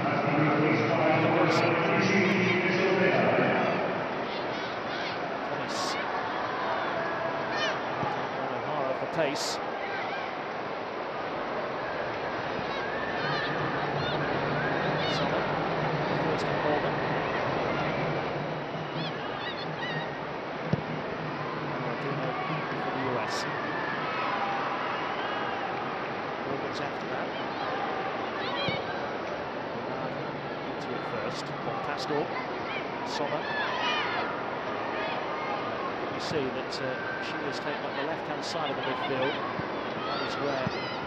Thomas. O'Hara for pace. Sommer. First to Coleman. Morgan's after that. Bernard into it first. Bon Pastor. Sommer. You see that uh, she has taken up the left-hand side of the midfield. That is where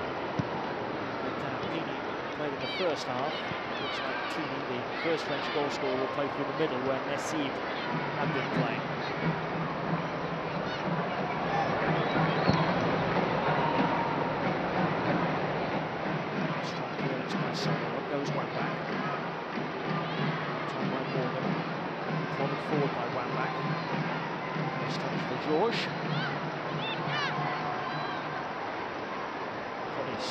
Pini played in the first half. It looks like Pini, the first French goal scorer, will play through the middle where Nasib had been playing. Up goes Wambach. Time by Morgan. Prodded forward by Wambach. First touch for Georges. Thomas.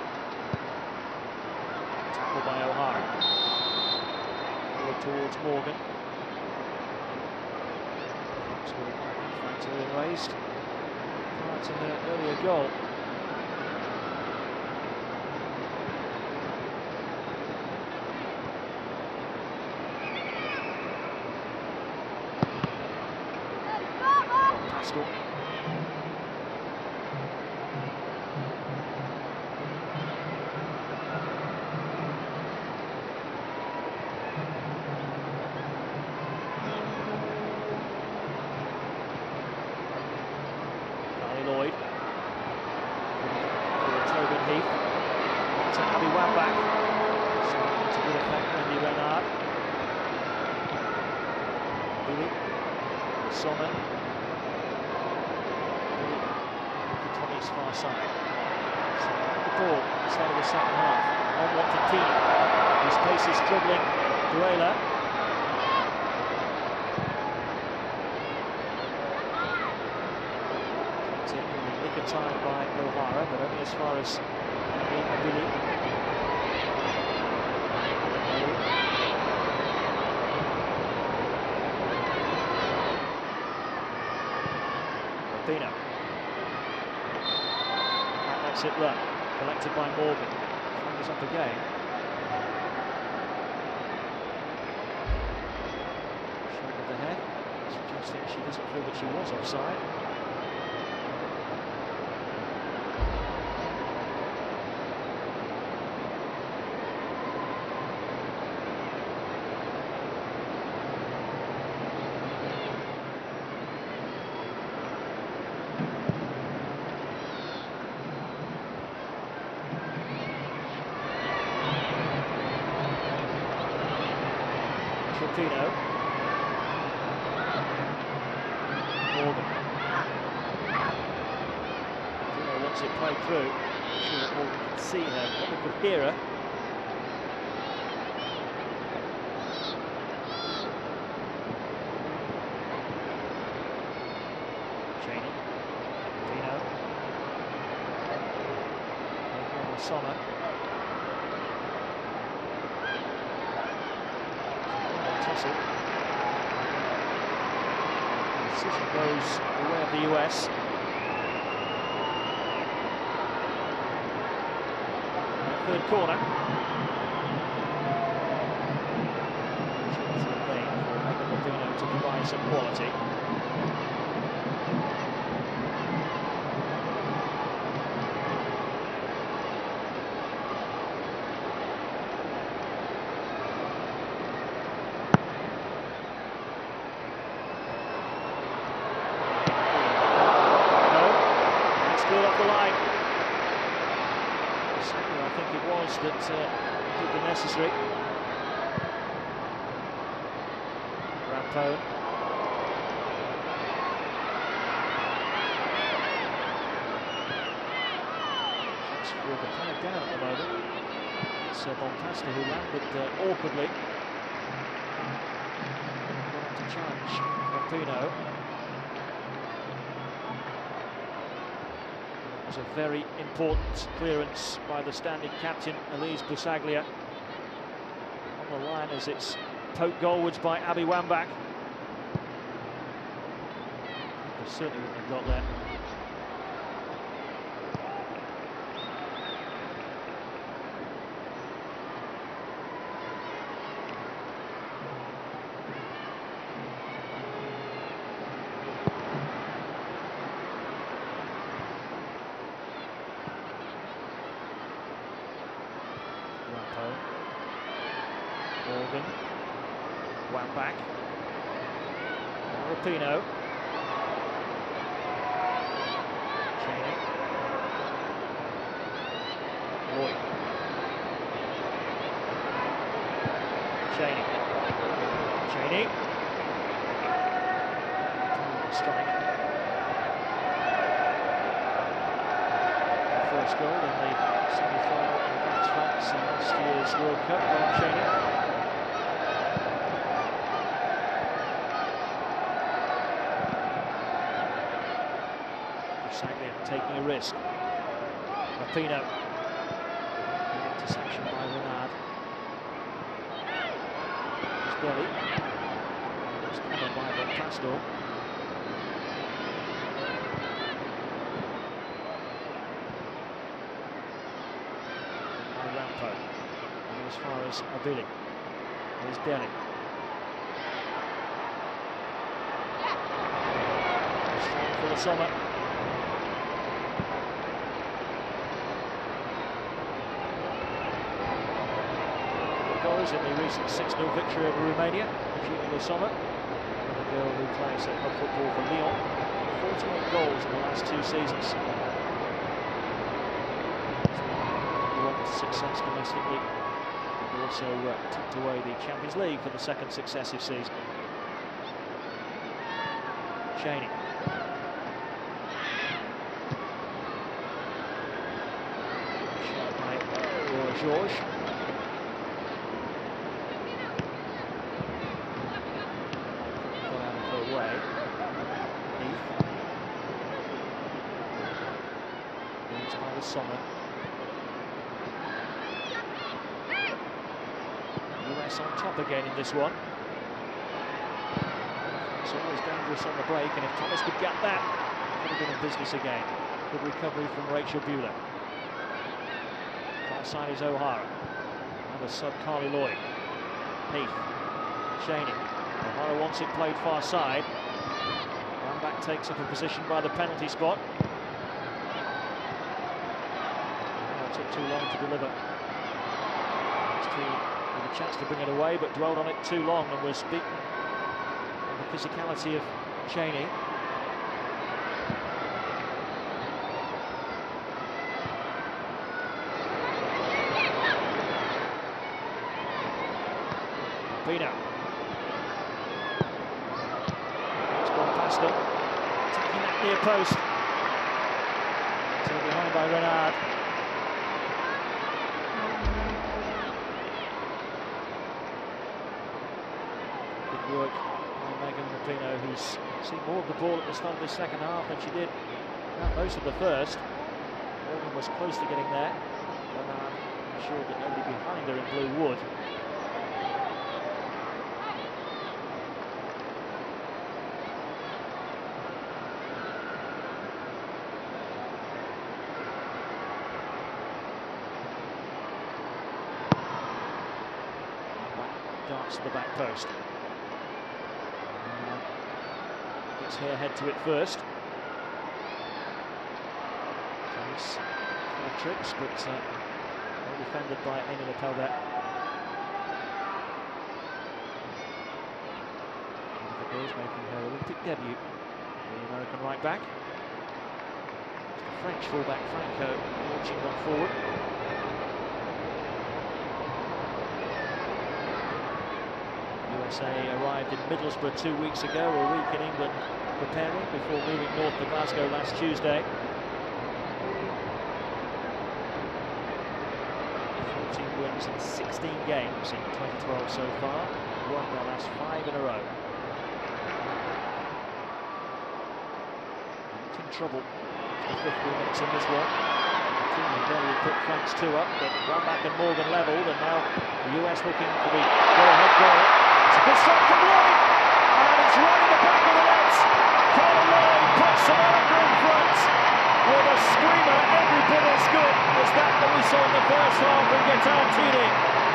Tackled by O'Hara. Forward towards Morgan. Flags have been raised prior to her earlier goal. Pascal. Carly Lloyd. For Tobin Heath. To Abby Wambach. Starting to good effect, Wendy Renard. Billy. Sommer. Tommy's far side. So the ball at the start of the second half. On Wattatini, whose pace is troubling Duela. Kept in in the nick of time by O'Hara, but only as far as Abili. Rapinoe. It run, collected by Morgan. Fingers up again. Shake of the head, suggesting she doesn't feel that she was offside. Rapinoe. Morgan. Dino wants it played through. I'm sure that Morgan could see her, probably could hear her. Cheney, Dino. Taking on the Sommer. Tussle. The decision goes the way of the U S. Third corner. Chance again for Megan Rapinoe to provide some quality. No, it's good off the line. I think it was that uh, did the necessary. Rampone. That's with the flag down at the moment. It's uh, Bompasta who landed uh, awkwardly. Going on to challenge Rapinoe. A very important clearance by the standing captain, Elise Busaglia. On the line as it's poked goalwards by Abby Wambach. They certainly wouldn't have got there. Morgan, Wambach, Rapinoe, Cheney, Lloyd, Cheney, Cheney, strike. First goal in the semi-final against France in last year's World Cup, Lauren Cheney. Busaglia taking a risk. Rapinoe. Interception by Renard. It's Delhi. It's covered by Bompasta. As far as Abili. There's Delhi. Strong for the Sommer. The goals in the recent six nil victory over Romania, Eugenia Le Sommer, another girl who plays club football for Lyon. forty-eight goals in the last two seasons. Success domestically. Also uh, tucked away the Champions League for the second successive season. Cheney. Shot by Laura Georges. Got out of her way. Heath. Fields by the Sommer. U S on top again in this one. It's always dangerous on the break, and if Thomas could get that, it would have been in business again. Good recovery from Rachel Buehler. Far side is O'Hara. Another sub, Carly Lloyd. Heath. Cheney. O'Hara wants it played far side. Wambach takes up a position by the penalty spot. Oh, it took too long to deliver. This team with a chance to bring it away, but dwelled on it too long and was beaten by the physicality of Cheney. Rapinoe. It's gone past him. Attacking that near post. So behind by Renard. Good work by Megan Rapinoe, who's seen more of the ball at the start of the second half than she did throughout most of the first. Morgan was close to getting there. Renard ensured that nobody behind her in blue would. Darts to the back post. Uh, gets her head to it first. Nice five tricks, but uh, well defended by Amy Lepelvet. One of the girls making her Olympic debut, the American right back. It's the French fullback Franco launching one forward. U S A arrived in Middlesbrough two weeks ago, a week in England preparing before moving north to Glasgow last Tuesday. fourteen wins in sixteen games in twenty twelve so far, won their last five in a row. Not in trouble after fifteen minutes in this one. The team barely put France two up, but Wambach and Morgan levelled, and now the U S looking for the go-ahead goal. It's a good shot from Lloyd, and it's right in the back of the net. Carly Lloyd puts America in front with a screamer every bit as good as that that we saw in the first half from Gaetantini.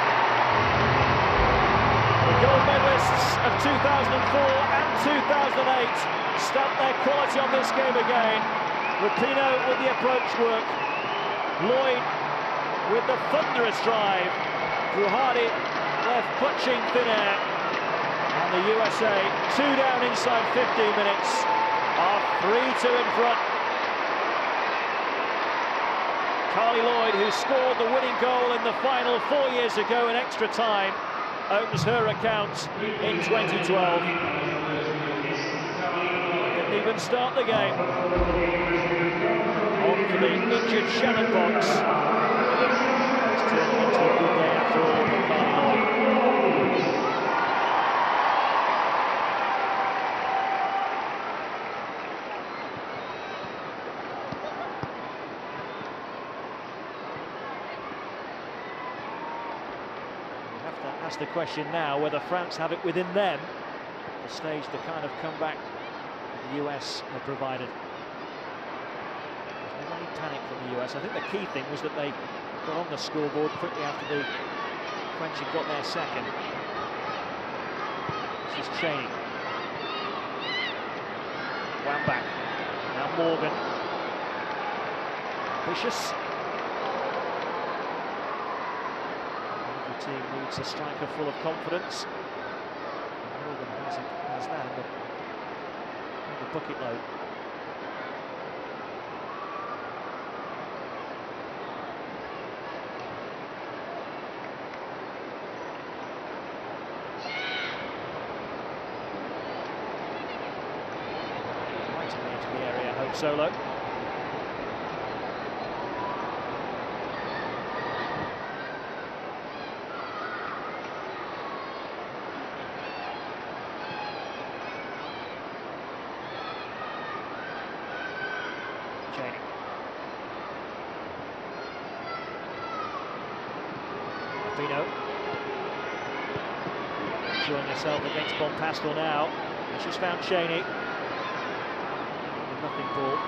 The gold medalists of two thousand four and two thousand eight stamped their quality on this game again. Rapinoe with the approach work, Lloyd with the thunderous drive, Bruhadi left clutching thin air. And the U S A, two down inside fifteen minutes, are three two in front. Carly Lloyd, who scored the winning goal in the final four years ago in extra time, opens her account in twenty twelve. Didn't even start the game. On for the injured Shannon Box. It's turning into a good day after all for Carly Lloyd. Ask the question now whether France have it within them to stage the kind of comeback that the U S have provided. There's never any panic from the U S. I think the key thing was that they got on the scoreboard quickly after the French had got their second. This is Cheney. Wambach. Now Morgan. Vicious. The team needs a striker full of confidence. Morgan has, it, has that in the, in the bucket load. Right in the edge of the area, Hope Solo. Cheney. Rapinoe. Showing herself against Bonpascal now. And she's found Cheney. Nothing ball.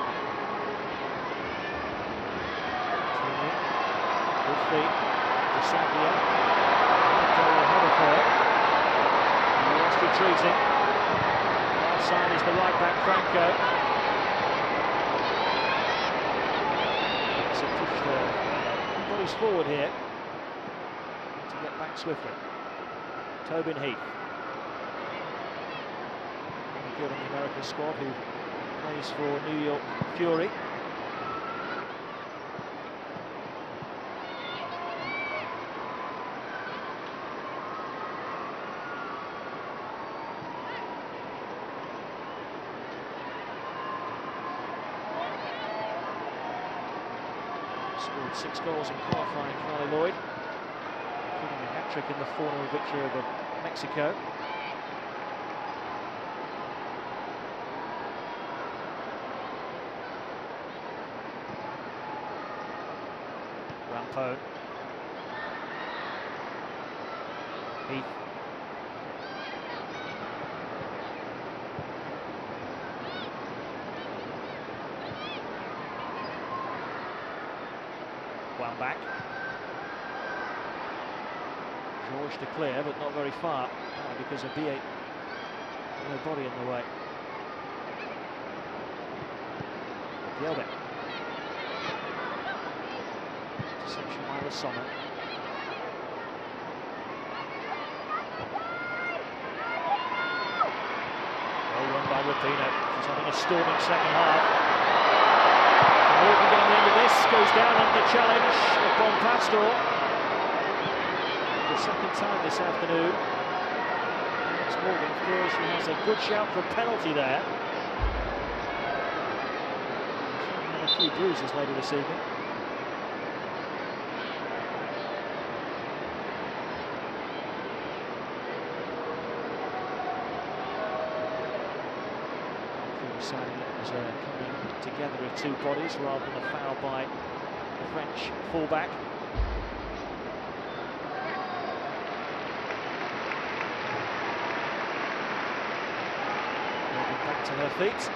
Cheney. Good feet. To Saglia. Goal ahead of her. The U S retreating. Far side is the right back Franco. Pushed uh, two bodies forward here to get back swiftly. Tobin Heath, really good in the American squad, who plays for New York Fury. Scored six goals in qualifying, Carly Lloyd, including a hat-trick in the four nil victory over Mexico. Rampone. Heath. One back. George to clear, but not very far, uh, because of B eight. No body in the way. Bielbeck. Interception by Le Sommer. Well run by Rapinoe. She's having a storming second half. Morgan getting the end of this, goes down under challenge upon Pastor. The second time this afternoon. Alex Morgan feels she has a good shout for a penalty there. She had a few bruises later this evening. Deciding it was uh, coming together of two bodies rather than a foul by the French fullback. Morgan back to her feet.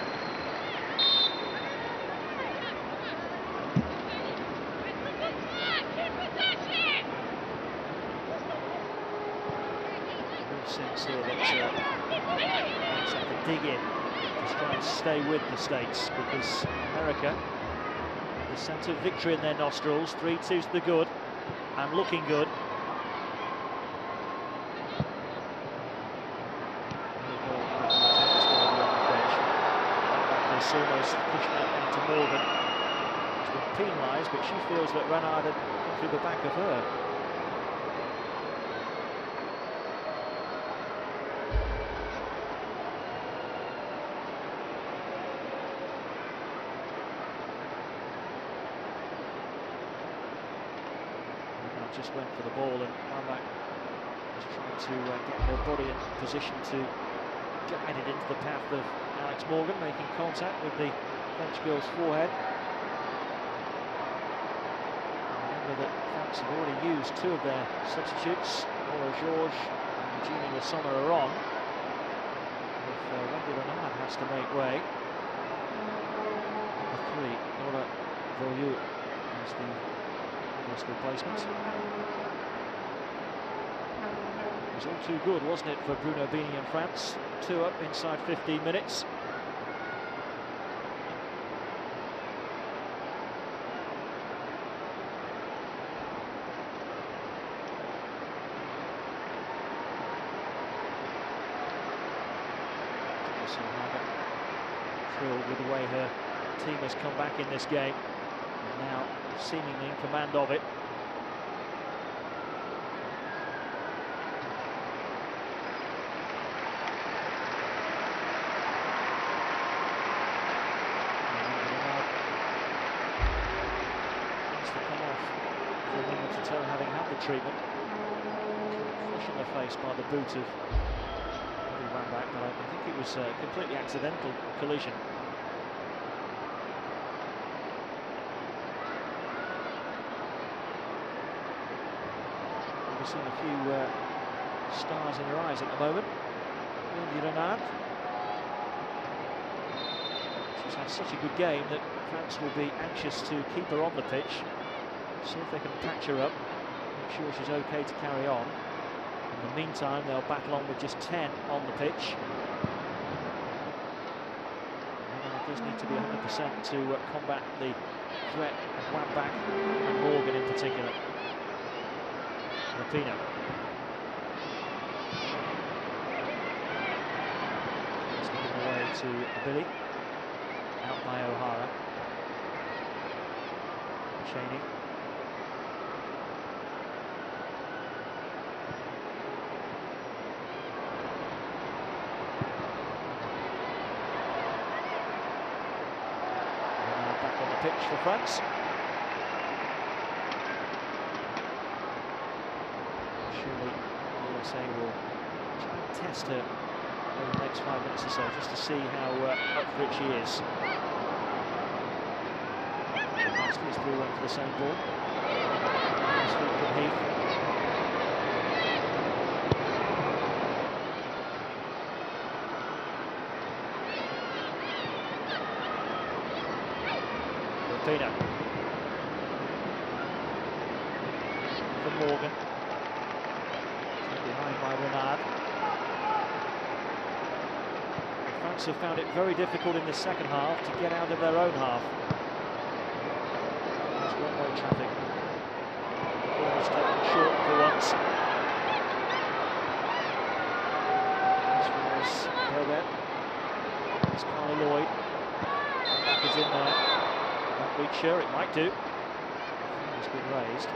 Real sense here that uh, France have to dig in. Just try and stay with the States, because America, the scent of victory in their nostrils, three two to the good, and looking good. It's almost pushing it down to Morgan. She's been penalised, but she feels that Renard had come through the back of her. Just went for the ball, and Wambach was trying to uh, get her body in position to guide it into the path of Alex Morgan, making contact with the French girl's forehead. Remember that France have already used two of their substitutes. Laura Georges and Eugenie Le Sommer are on. If uh, Wendy Renard has to make way, number three, Laura Beaulieu, is the replacement. It was all too good, wasn't it, for Bruno Bini and France? Two up inside fifteen minutes. Alison Harder thrilled with the way her team has come back in this game, and now seemingly in command of it. Needs to come off for a moment or two, having had the treatment. Flush in the face by the boot of Wambach, but I think it was a completely accidental collision. We're seeing a few uh, stars in her eyes at the moment. Wendy Renard. She's had such a good game that France will be anxious to keep her on the pitch, see if they can patch her up, make sure she's okay to carry on. In the meantime, they'll battle on with just ten on the pitch. Renard does need to be one hundred percent to uh, combat the threat of Wambach and Morgan in particular. Rapinoe. It's given away to Billy. Out by O'Hara. Cheney. Back on the pitch for France. surely the U S A will try and test her over the next five minutes or so, just to see how uh, up for it she is. Lastly is through one for the same ball. Nice feed from Heath. Rapinoe. For Morgan. Behind by Renard. France have found it very difficult in the second half to get out of their own half. There's one-way traffic. Corner's taken short for once. As far as Pelbert. There's Carly Lloyd. Back is in there. Won't reach her, it might do. It's been raised.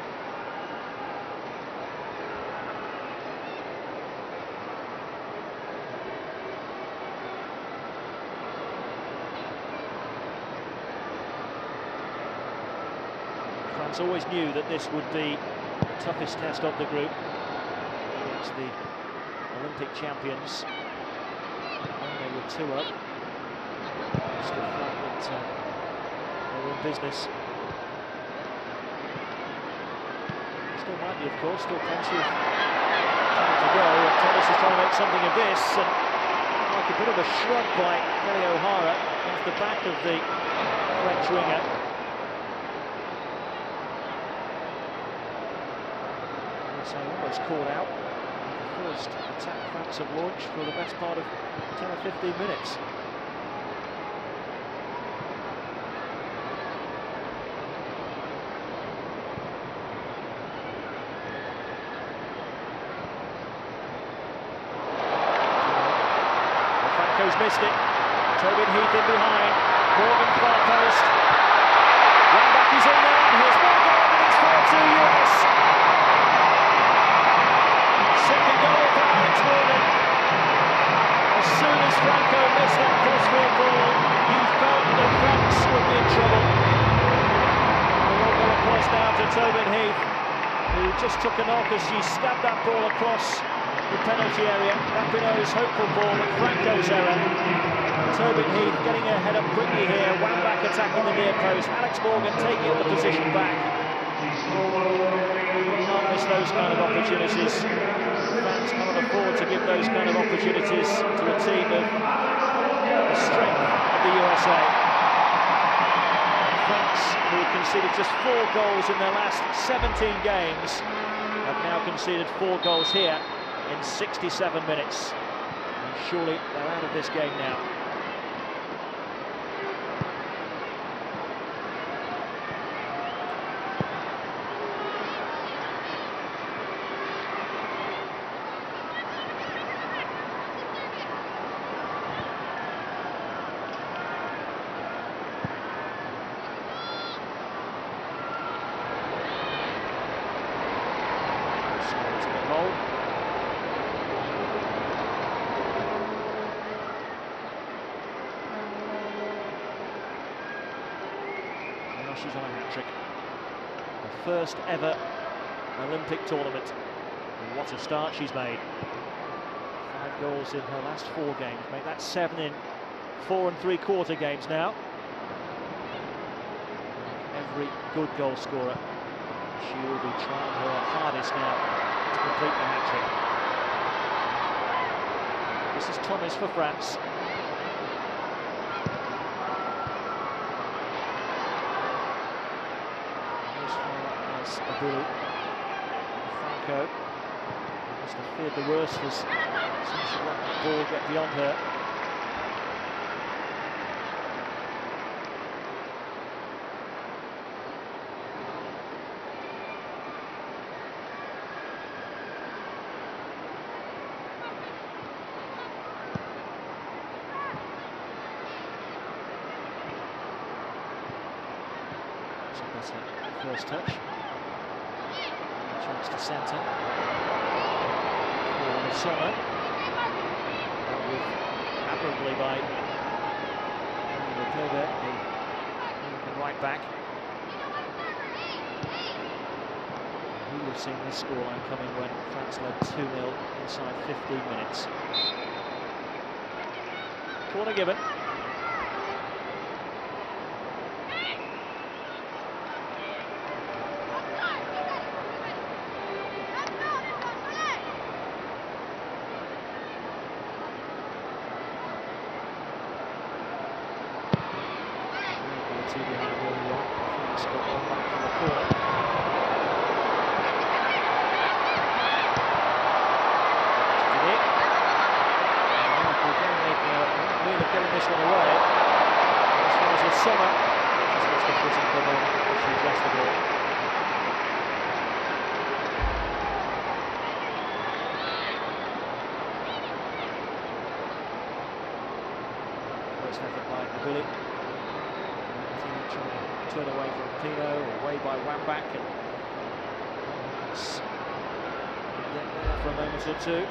France always knew that this would be the toughest test of the group against the Olympic champions. When they were two up, still felt that uh, they were in business. Still might be, of course, still plenty of time to go, and Thomas is trying to make something of this, and like a bit of a shrug by Kelly O'Hara into the back of the French winger. So almost caught out. The first attack France have launched for the best part of ten or fifteen minutes. Well, Franco's missed it. Tobin Heath in behind. Morgan far post. One back is in there, and here's Morgan, and it's four two U S. Second goal for Alex Morgan. As soon as Franco missed that crossfield ball, he felt that France would be in trouble. They will go across now to Tobin Heath, who just took a knock as she stabbed that ball across the penalty area. Rapinoe's hopeful ball, but Franco's error. Tobin Heath getting her head up quickly here. Wambach attacking the near post. Alex Morgan taking up the position back. Can't miss those kind of opportunities. France cannot afford to give those kind of opportunities to a team of the strength of the U S A. France, who conceded just four goals in their last seventeen games, have now conceded four goals here in sixty-seven minutes. And surely they're out of this game now. Now she's on a hat-trick. The first ever Olympic tournament. And what a start she's made. Five goals in her last four games. Make that seven in four and three-quarter games now. Every good goal scorer, she will be trying her hardest now to complete the hat-trick. This is Thomas for France. As far as Abulu. Franco must have feared the worst as soon as she let the ball get beyond her. First touch. Chance to centre. For Sommer. Dealt with admirably by Andy Pelbert, the American right back. He We've seen this scoreline coming when France led two nil inside fifteen minutes. Corner given. Two behind really well. France got one back from the corner. Did it? Again making a wheel of getting this one away. As far as the summer, just lost the footing for a moment as she addressed the ball. First effort by Nabili. Trying to turn away from Pino, away by Wambach, and get there for a moment or two.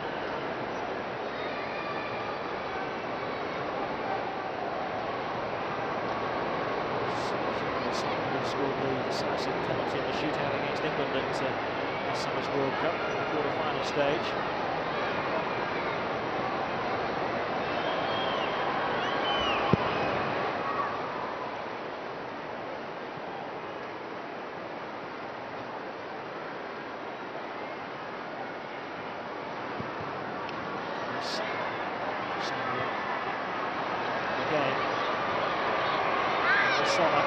Who scored the decisive penalty in the shootout against England at uh, last summer's World Cup, the quarter-final stage. Again, the Sommer.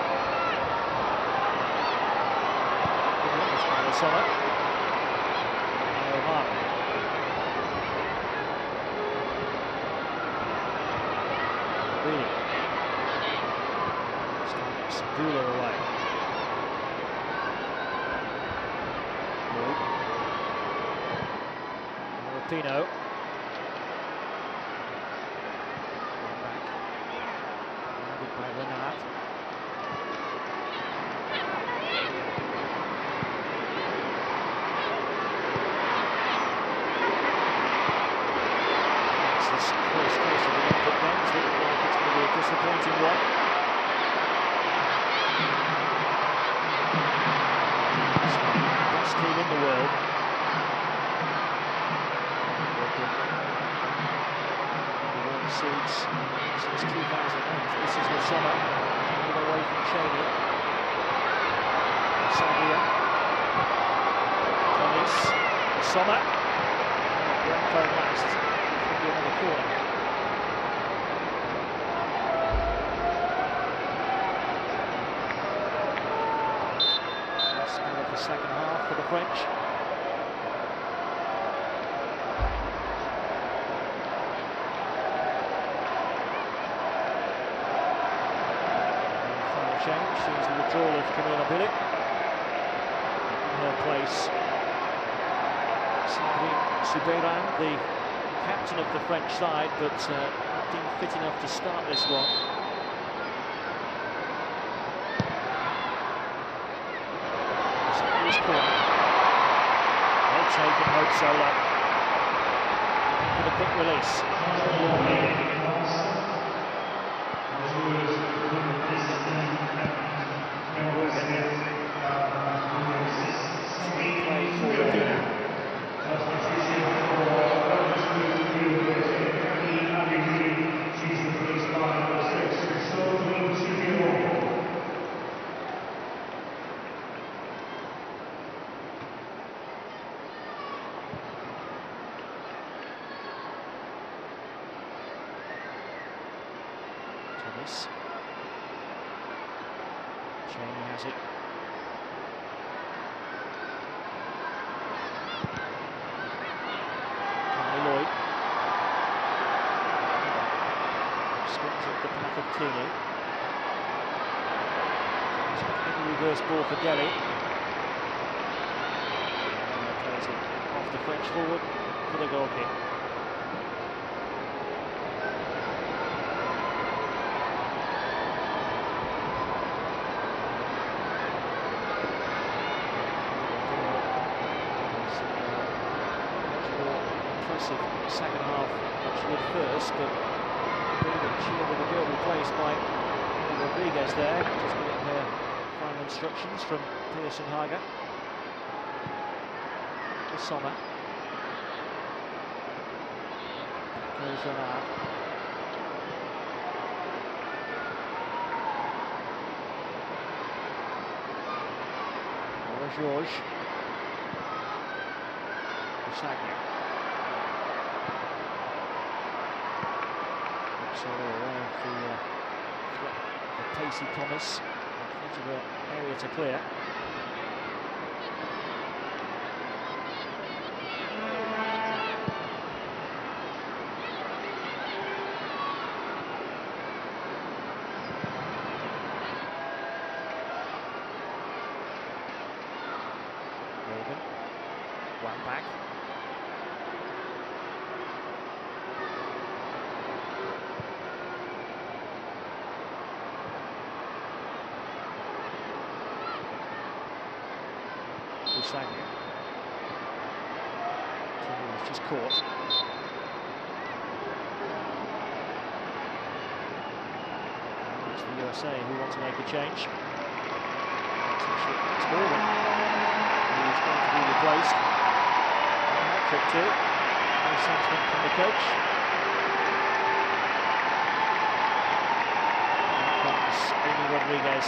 Good witness by the Sommer. O'Hara. Really. This time it's Buller away. Lloyd. Rapinoe. By Renard. It's this first case of the Olympic Games. Looks like it's going to be a disappointing one. It's the best team in the world. Seeds since two thousand eight. This is the Sommer taking away from Cheney. Sabia. Tonis. Sommer. Rampo last. Should be another corner. That's kind of the second half for the French. Change sees the withdrawal of Camilla Billy. In her place, Sandrine Soubeyran, the captain of the French side, but uh, not deemed fit enough to start this one. This corner. Well taken, Hope Solo. Looking for the quick release. Thomas. Cheney has it. Carly Lloyd. Swings up the path of Tini. He's making a reverse ball for Delhi. And plays it off the French forward for the goal kick. Second half than she did first, but indeed she ended the girl replaced by Amy Rodriguez there, just getting her final instructions from Pearson Haga. for Sommer. Back goes Renard. Over George. Busaglia. So aware of the, uh, the pacey promise. Much of an area to clear. Morgan, one back. Busaglia. He's just caught. It's the U S A who want to make a change. It's Morgan who's going to be replaced. Hat-trick too. No sentiment from the coach. Here comes Amy Rodriguez.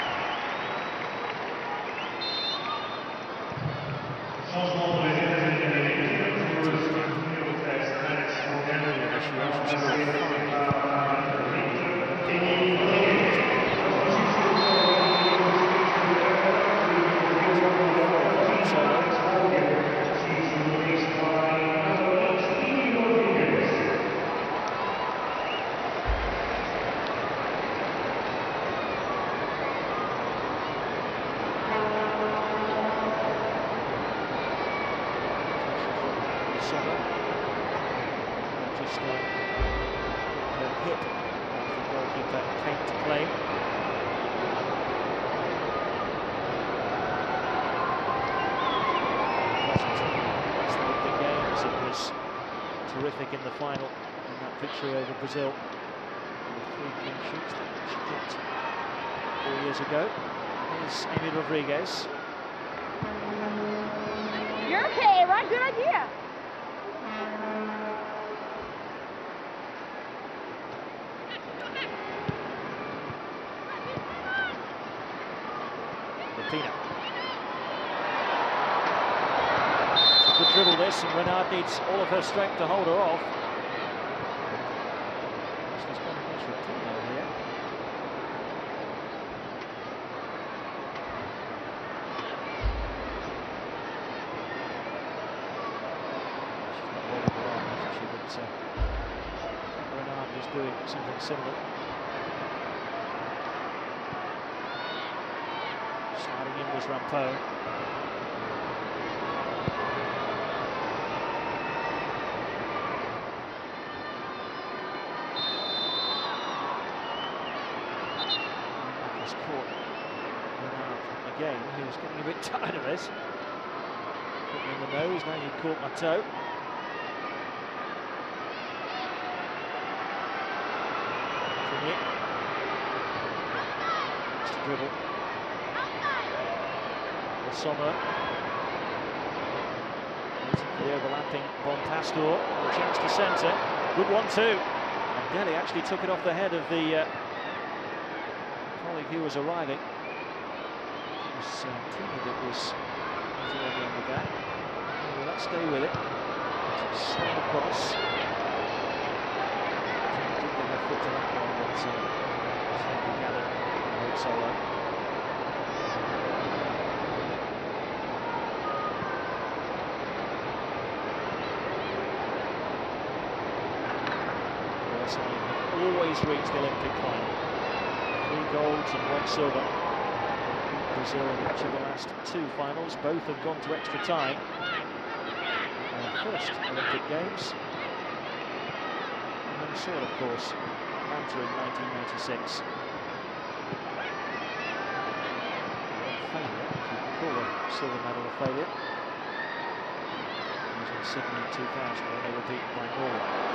Just uh, the hip of the goalkeeper came to play. Pleasanton, last Olympic Games, it was terrific in the final in that victory over Brazil. With three clean sheets that she got four years ago. Here's Amy Rodriguez. You're okay, right? Good idea. Rapinoe. It's a good dribble this, and Renard needs all of her strength to hold her off. She's got against Rapinoe here. She's not holding her on, hasn't she? But uh, I think Renard is doing something similar. Sliding in was Rampone. Back is caught Renard again, who's getting a bit tired of it. Put me in the nose, now you caught my toe. Continue. Next to dribble. Sommer waiting for the overlapping Von Pastor, a chance to centre, good one too, and Dele actually took it off the head of the uh, colleague who was arriving. It was uh, Tini that was interrupting with that. Well, let's stay with it. Slam across. Tini did get her foot to that one, but uh, slightly gathered by Solo. Have always reached the Olympic final. Three golds and one silver. Beat Brazil in each of the last two finals. Both have gone to extra time. Our first Olympic Games. And then saw, of course, Atlanta in nineteen ninety-six. One failure, if you can call a silver medal a failure. It was in Sydney in two thousand when they were beaten by Norway.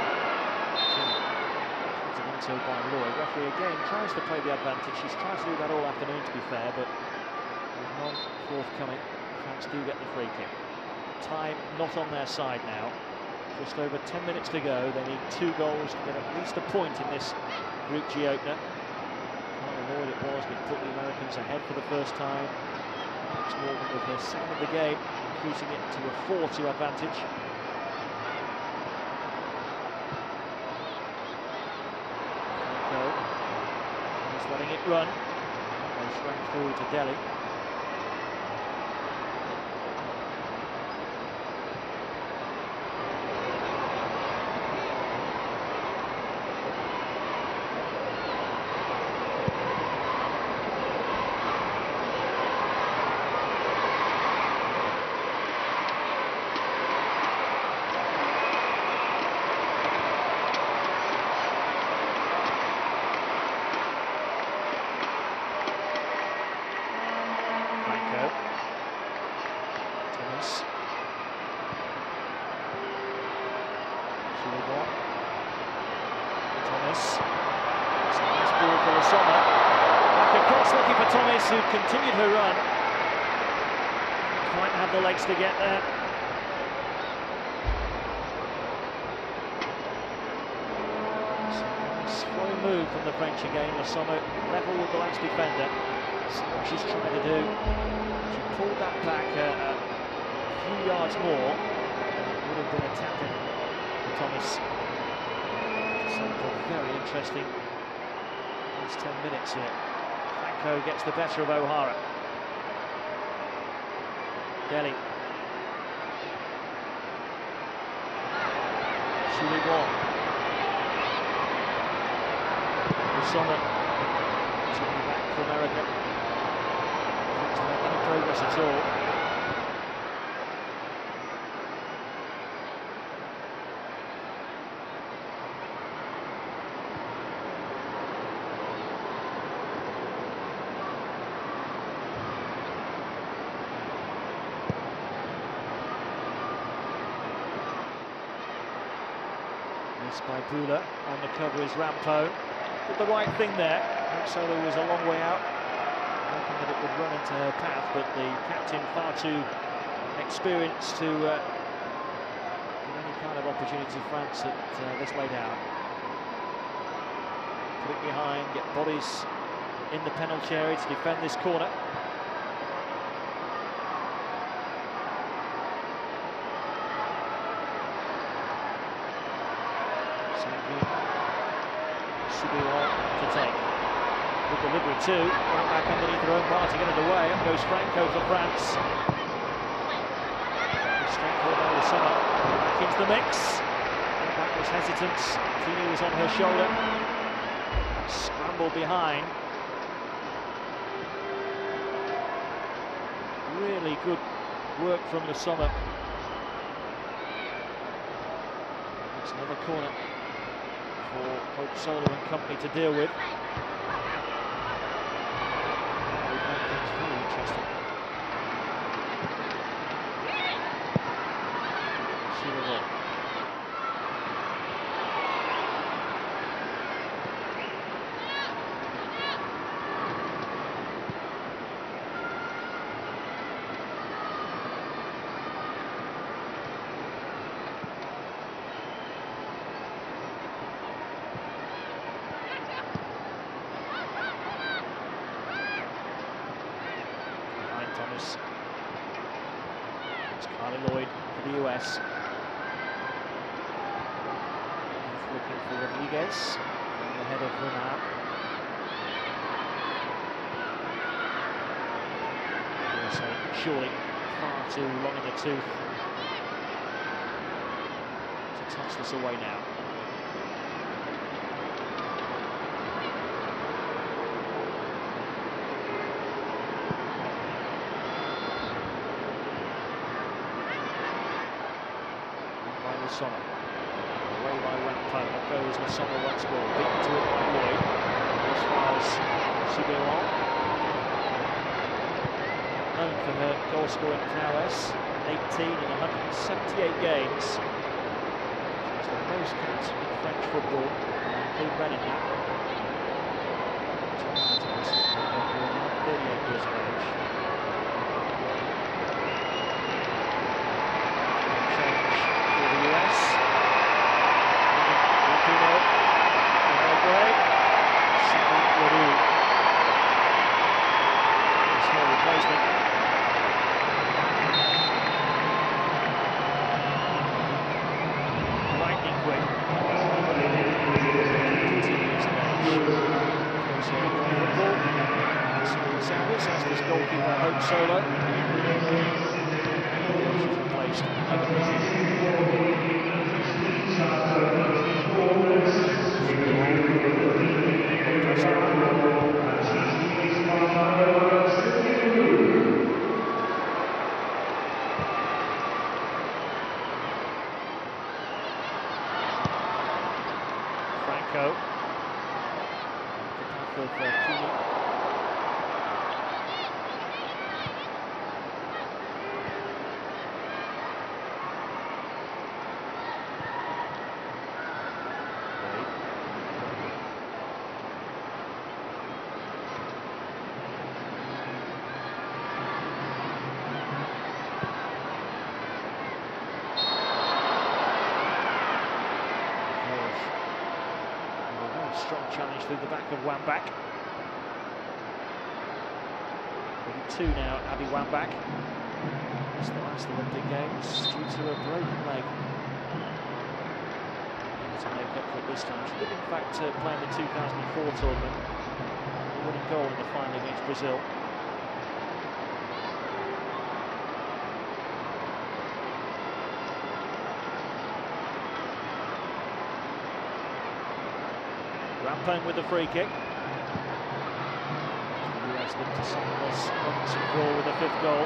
Into by Lloyd. Referee again tries to play the advantage. She's tried to do that all afternoon, to be fair, but with none forthcoming, France do get the free kick. time not on their side now. Just over ten minutes to go. They need two goals to get at least a point in this Group G opener. Carla Lloyd it was that put the Americans ahead for the first time. Alex Morgan with her second of the game, increasing it to a four two advantage. Just letting it run. They swung through to Delhi. Who continued her run. Didn't quite have the legs to get there. So, slow move from the French again. Le Sommer level with the last defender. See what she's trying to do. She pulled that back uh, a few yards more. It would have been a tap in for Thomas. Something very interesting. Last ten minutes here. Franco gets the better of O'Hara. Delhi. Shulibon. Le Sommer. Taking back for America. Not to make any progress at all. By Bula. On the cover is Rampo. Did the right thing there. Solo was a long way out, hoping that it would run into her path, but the captain far too experienced to uh, give any kind of opportunity to France at uh, this late hour. Put it behind, get bodies in the penalty area to defend this corner. To take. Good delivery too. Right back underneath their own bar to get it away. Up goes Franco for France. Strength here by Le Sommer. Back into the mix. That was hesitant. Tini was on her shoulder. Scramble behind. Really good work from Le Sommer. It's another corner for Hope Solo and company to deal with. Would make things very interesting. Shulibon. Thomas. It's Carla Lloyd for the U S. He's looking for Rodriguez from the head of Renard. Also, surely far too long in the tooth to touch this away now. Le Sommer. Away by Rampo. Up goes Le Sommer once more. Beaten to it by Lloyd. As far as Shulibon. Known for her goal scoring prowess. eighteen in one hundred seventy-eight games. She's the most caps in French football. Include Rennes in that. thirty-eight years of age. Masters goalkeeper Hope Solo. She's replaced Franco. The path of uh, Pini. Strong challenge through the back of Wambach. forty-two now, Abby Wambach. It's the last Olympic Games due to a broken leg. Able to make up for it this time. She did in fact uh, play in the two thousand four tournament. A winning goal in the final against Brazil. Rampone with the free kick. The U S look to settle this once and for all with a fifth goal.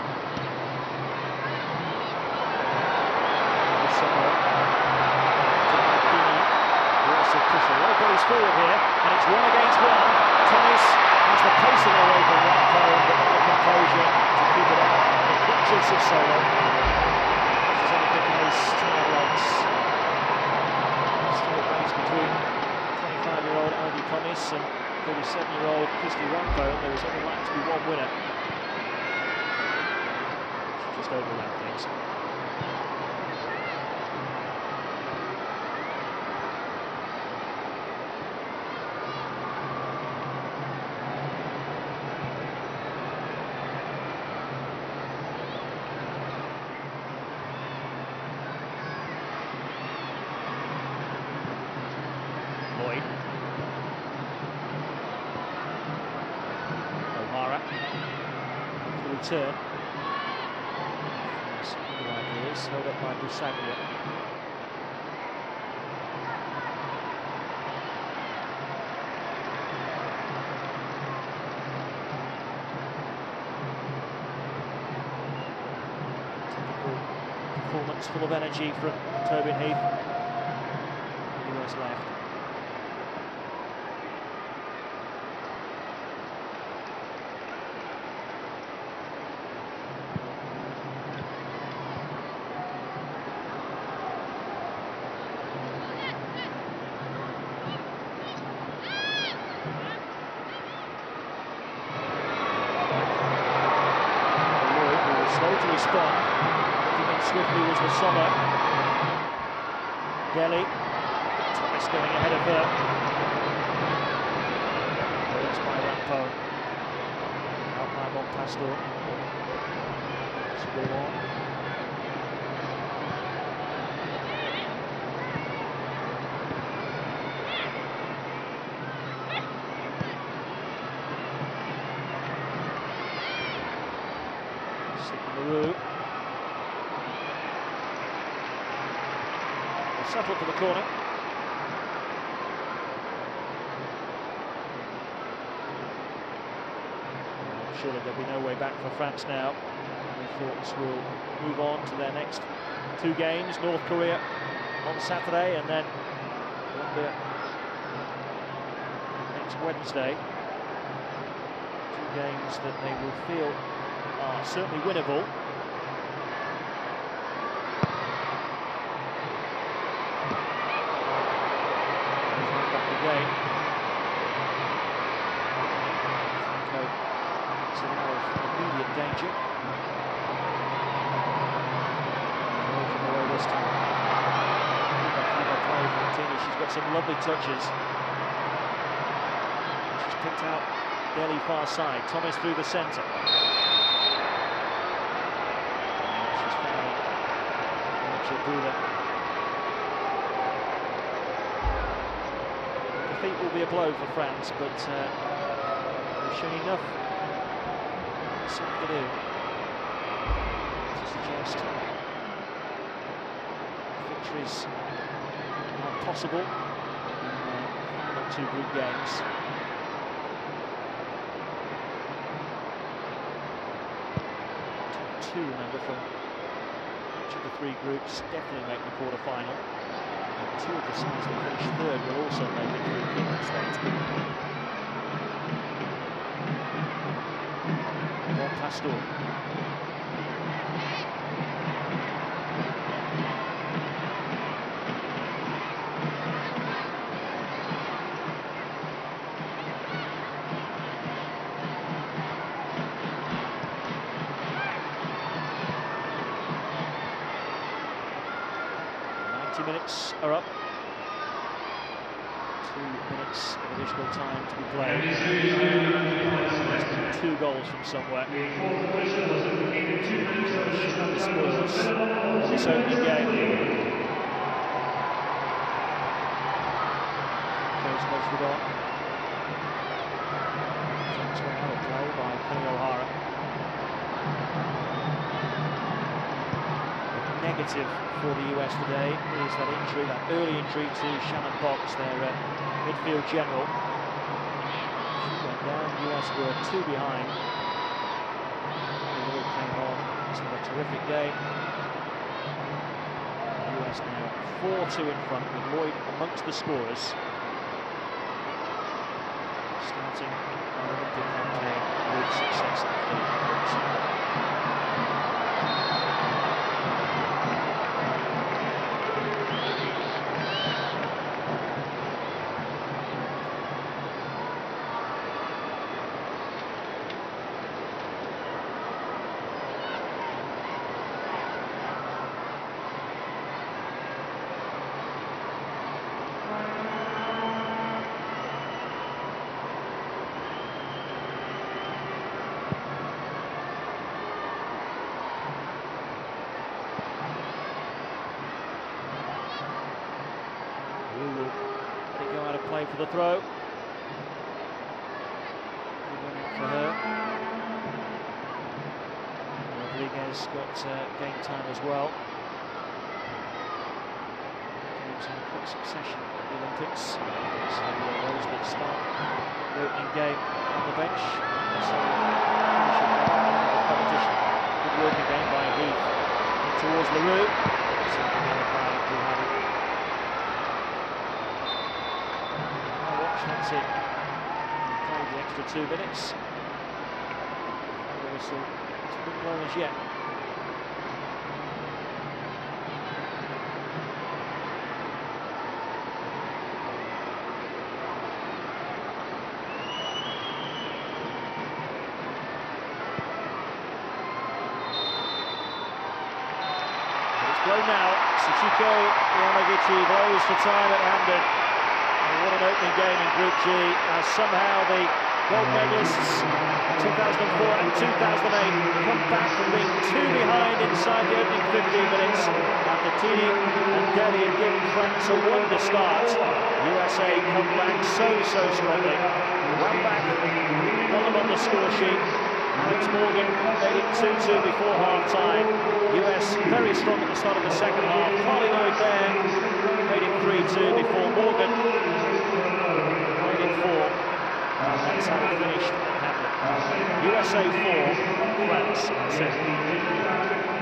Who also push a lot of bodies forward here, and it's one against one. Thomas has the pace of all over Rampone, but not the composure to keep it out. The clutches of Solo. If there's anything those tired legs. Straight race between twenty-five-year-old Andy Thomas and thirty-seven-year-old Christy Rampone. There was only likely to be one winner. She just overran things. Lloyd. O'Hara. The return. Some other ideas held up by Busaglia. Typical performance, full of energy from Tobin Heath. The U S left. Slow to respond, looking in swiftly was the Sommer. Delhi, Thomas going ahead of her. Clearance by Rampone. Out by Montpastor. Subirwan. Larue. Settle for the corner. Surely there'll be no way back for France now. The thoughts will move on to their next two games. North Korea on Saturday and then Colombia next Wednesday. Two games that they will feel are certainly winnable. Back again. Franco gets it out of immediate danger. Away from the way this time. Clever play from Tini. She's got some lovely touches. She's picked out Delhi far side. Thomas through the centre. Abdullah. Defeat will be a blow for France, but uh, they've shown enough this afternoon to suggest victories are possible in the final two group games. Top two, remember, from each of the three groups definitely make the quarter-final. And two of the sides that finish third will also make it through Cleveland State. Bon Pastor. ninety minutes are up. Two minutes of additional time to be played. Two goals from somewhere. The spoils of this opening game. Shows most of it on. That's way out of play by Kenny O'Hara. Negative for the U S today is that injury, that early injury to Shannon Box, their uh, midfield general. She went down, U S were two behind. Lloyd came on, it's been a terrific game. The U S now four two in front with Lloyd amongst the scorers. Starting our Olympic campaign with success at the play for the throw. Good one out for her. Rodriguez got uh, game time as well. Games in quick succession at the Olympics. So uh, those that start the opening game on the bench, so finishing at the end of the competition. Good work again by Heath in towards LaRue. Something out by Buhari. That's it. Played the extra two minutes. The whistle hasn't been blown as yet. But it's blown now. Sachiko Yamaguchi blows for time at Hamden. What an opening game in Group G, as somehow the gold medalists in two thousand four and two thousand eight come back from being two behind inside the opening fifteen minutes after Tini and Delhi had given France a wonder start. U S A come back so, so strongly. Ran back, got them on the score sheet. Alex Morgan made it two two before half-time. U S very strong at the start of the second half. Carly Lloyd there made it three two before Morgan made it four. And that's how it finished at Hamden. U S A four, France six.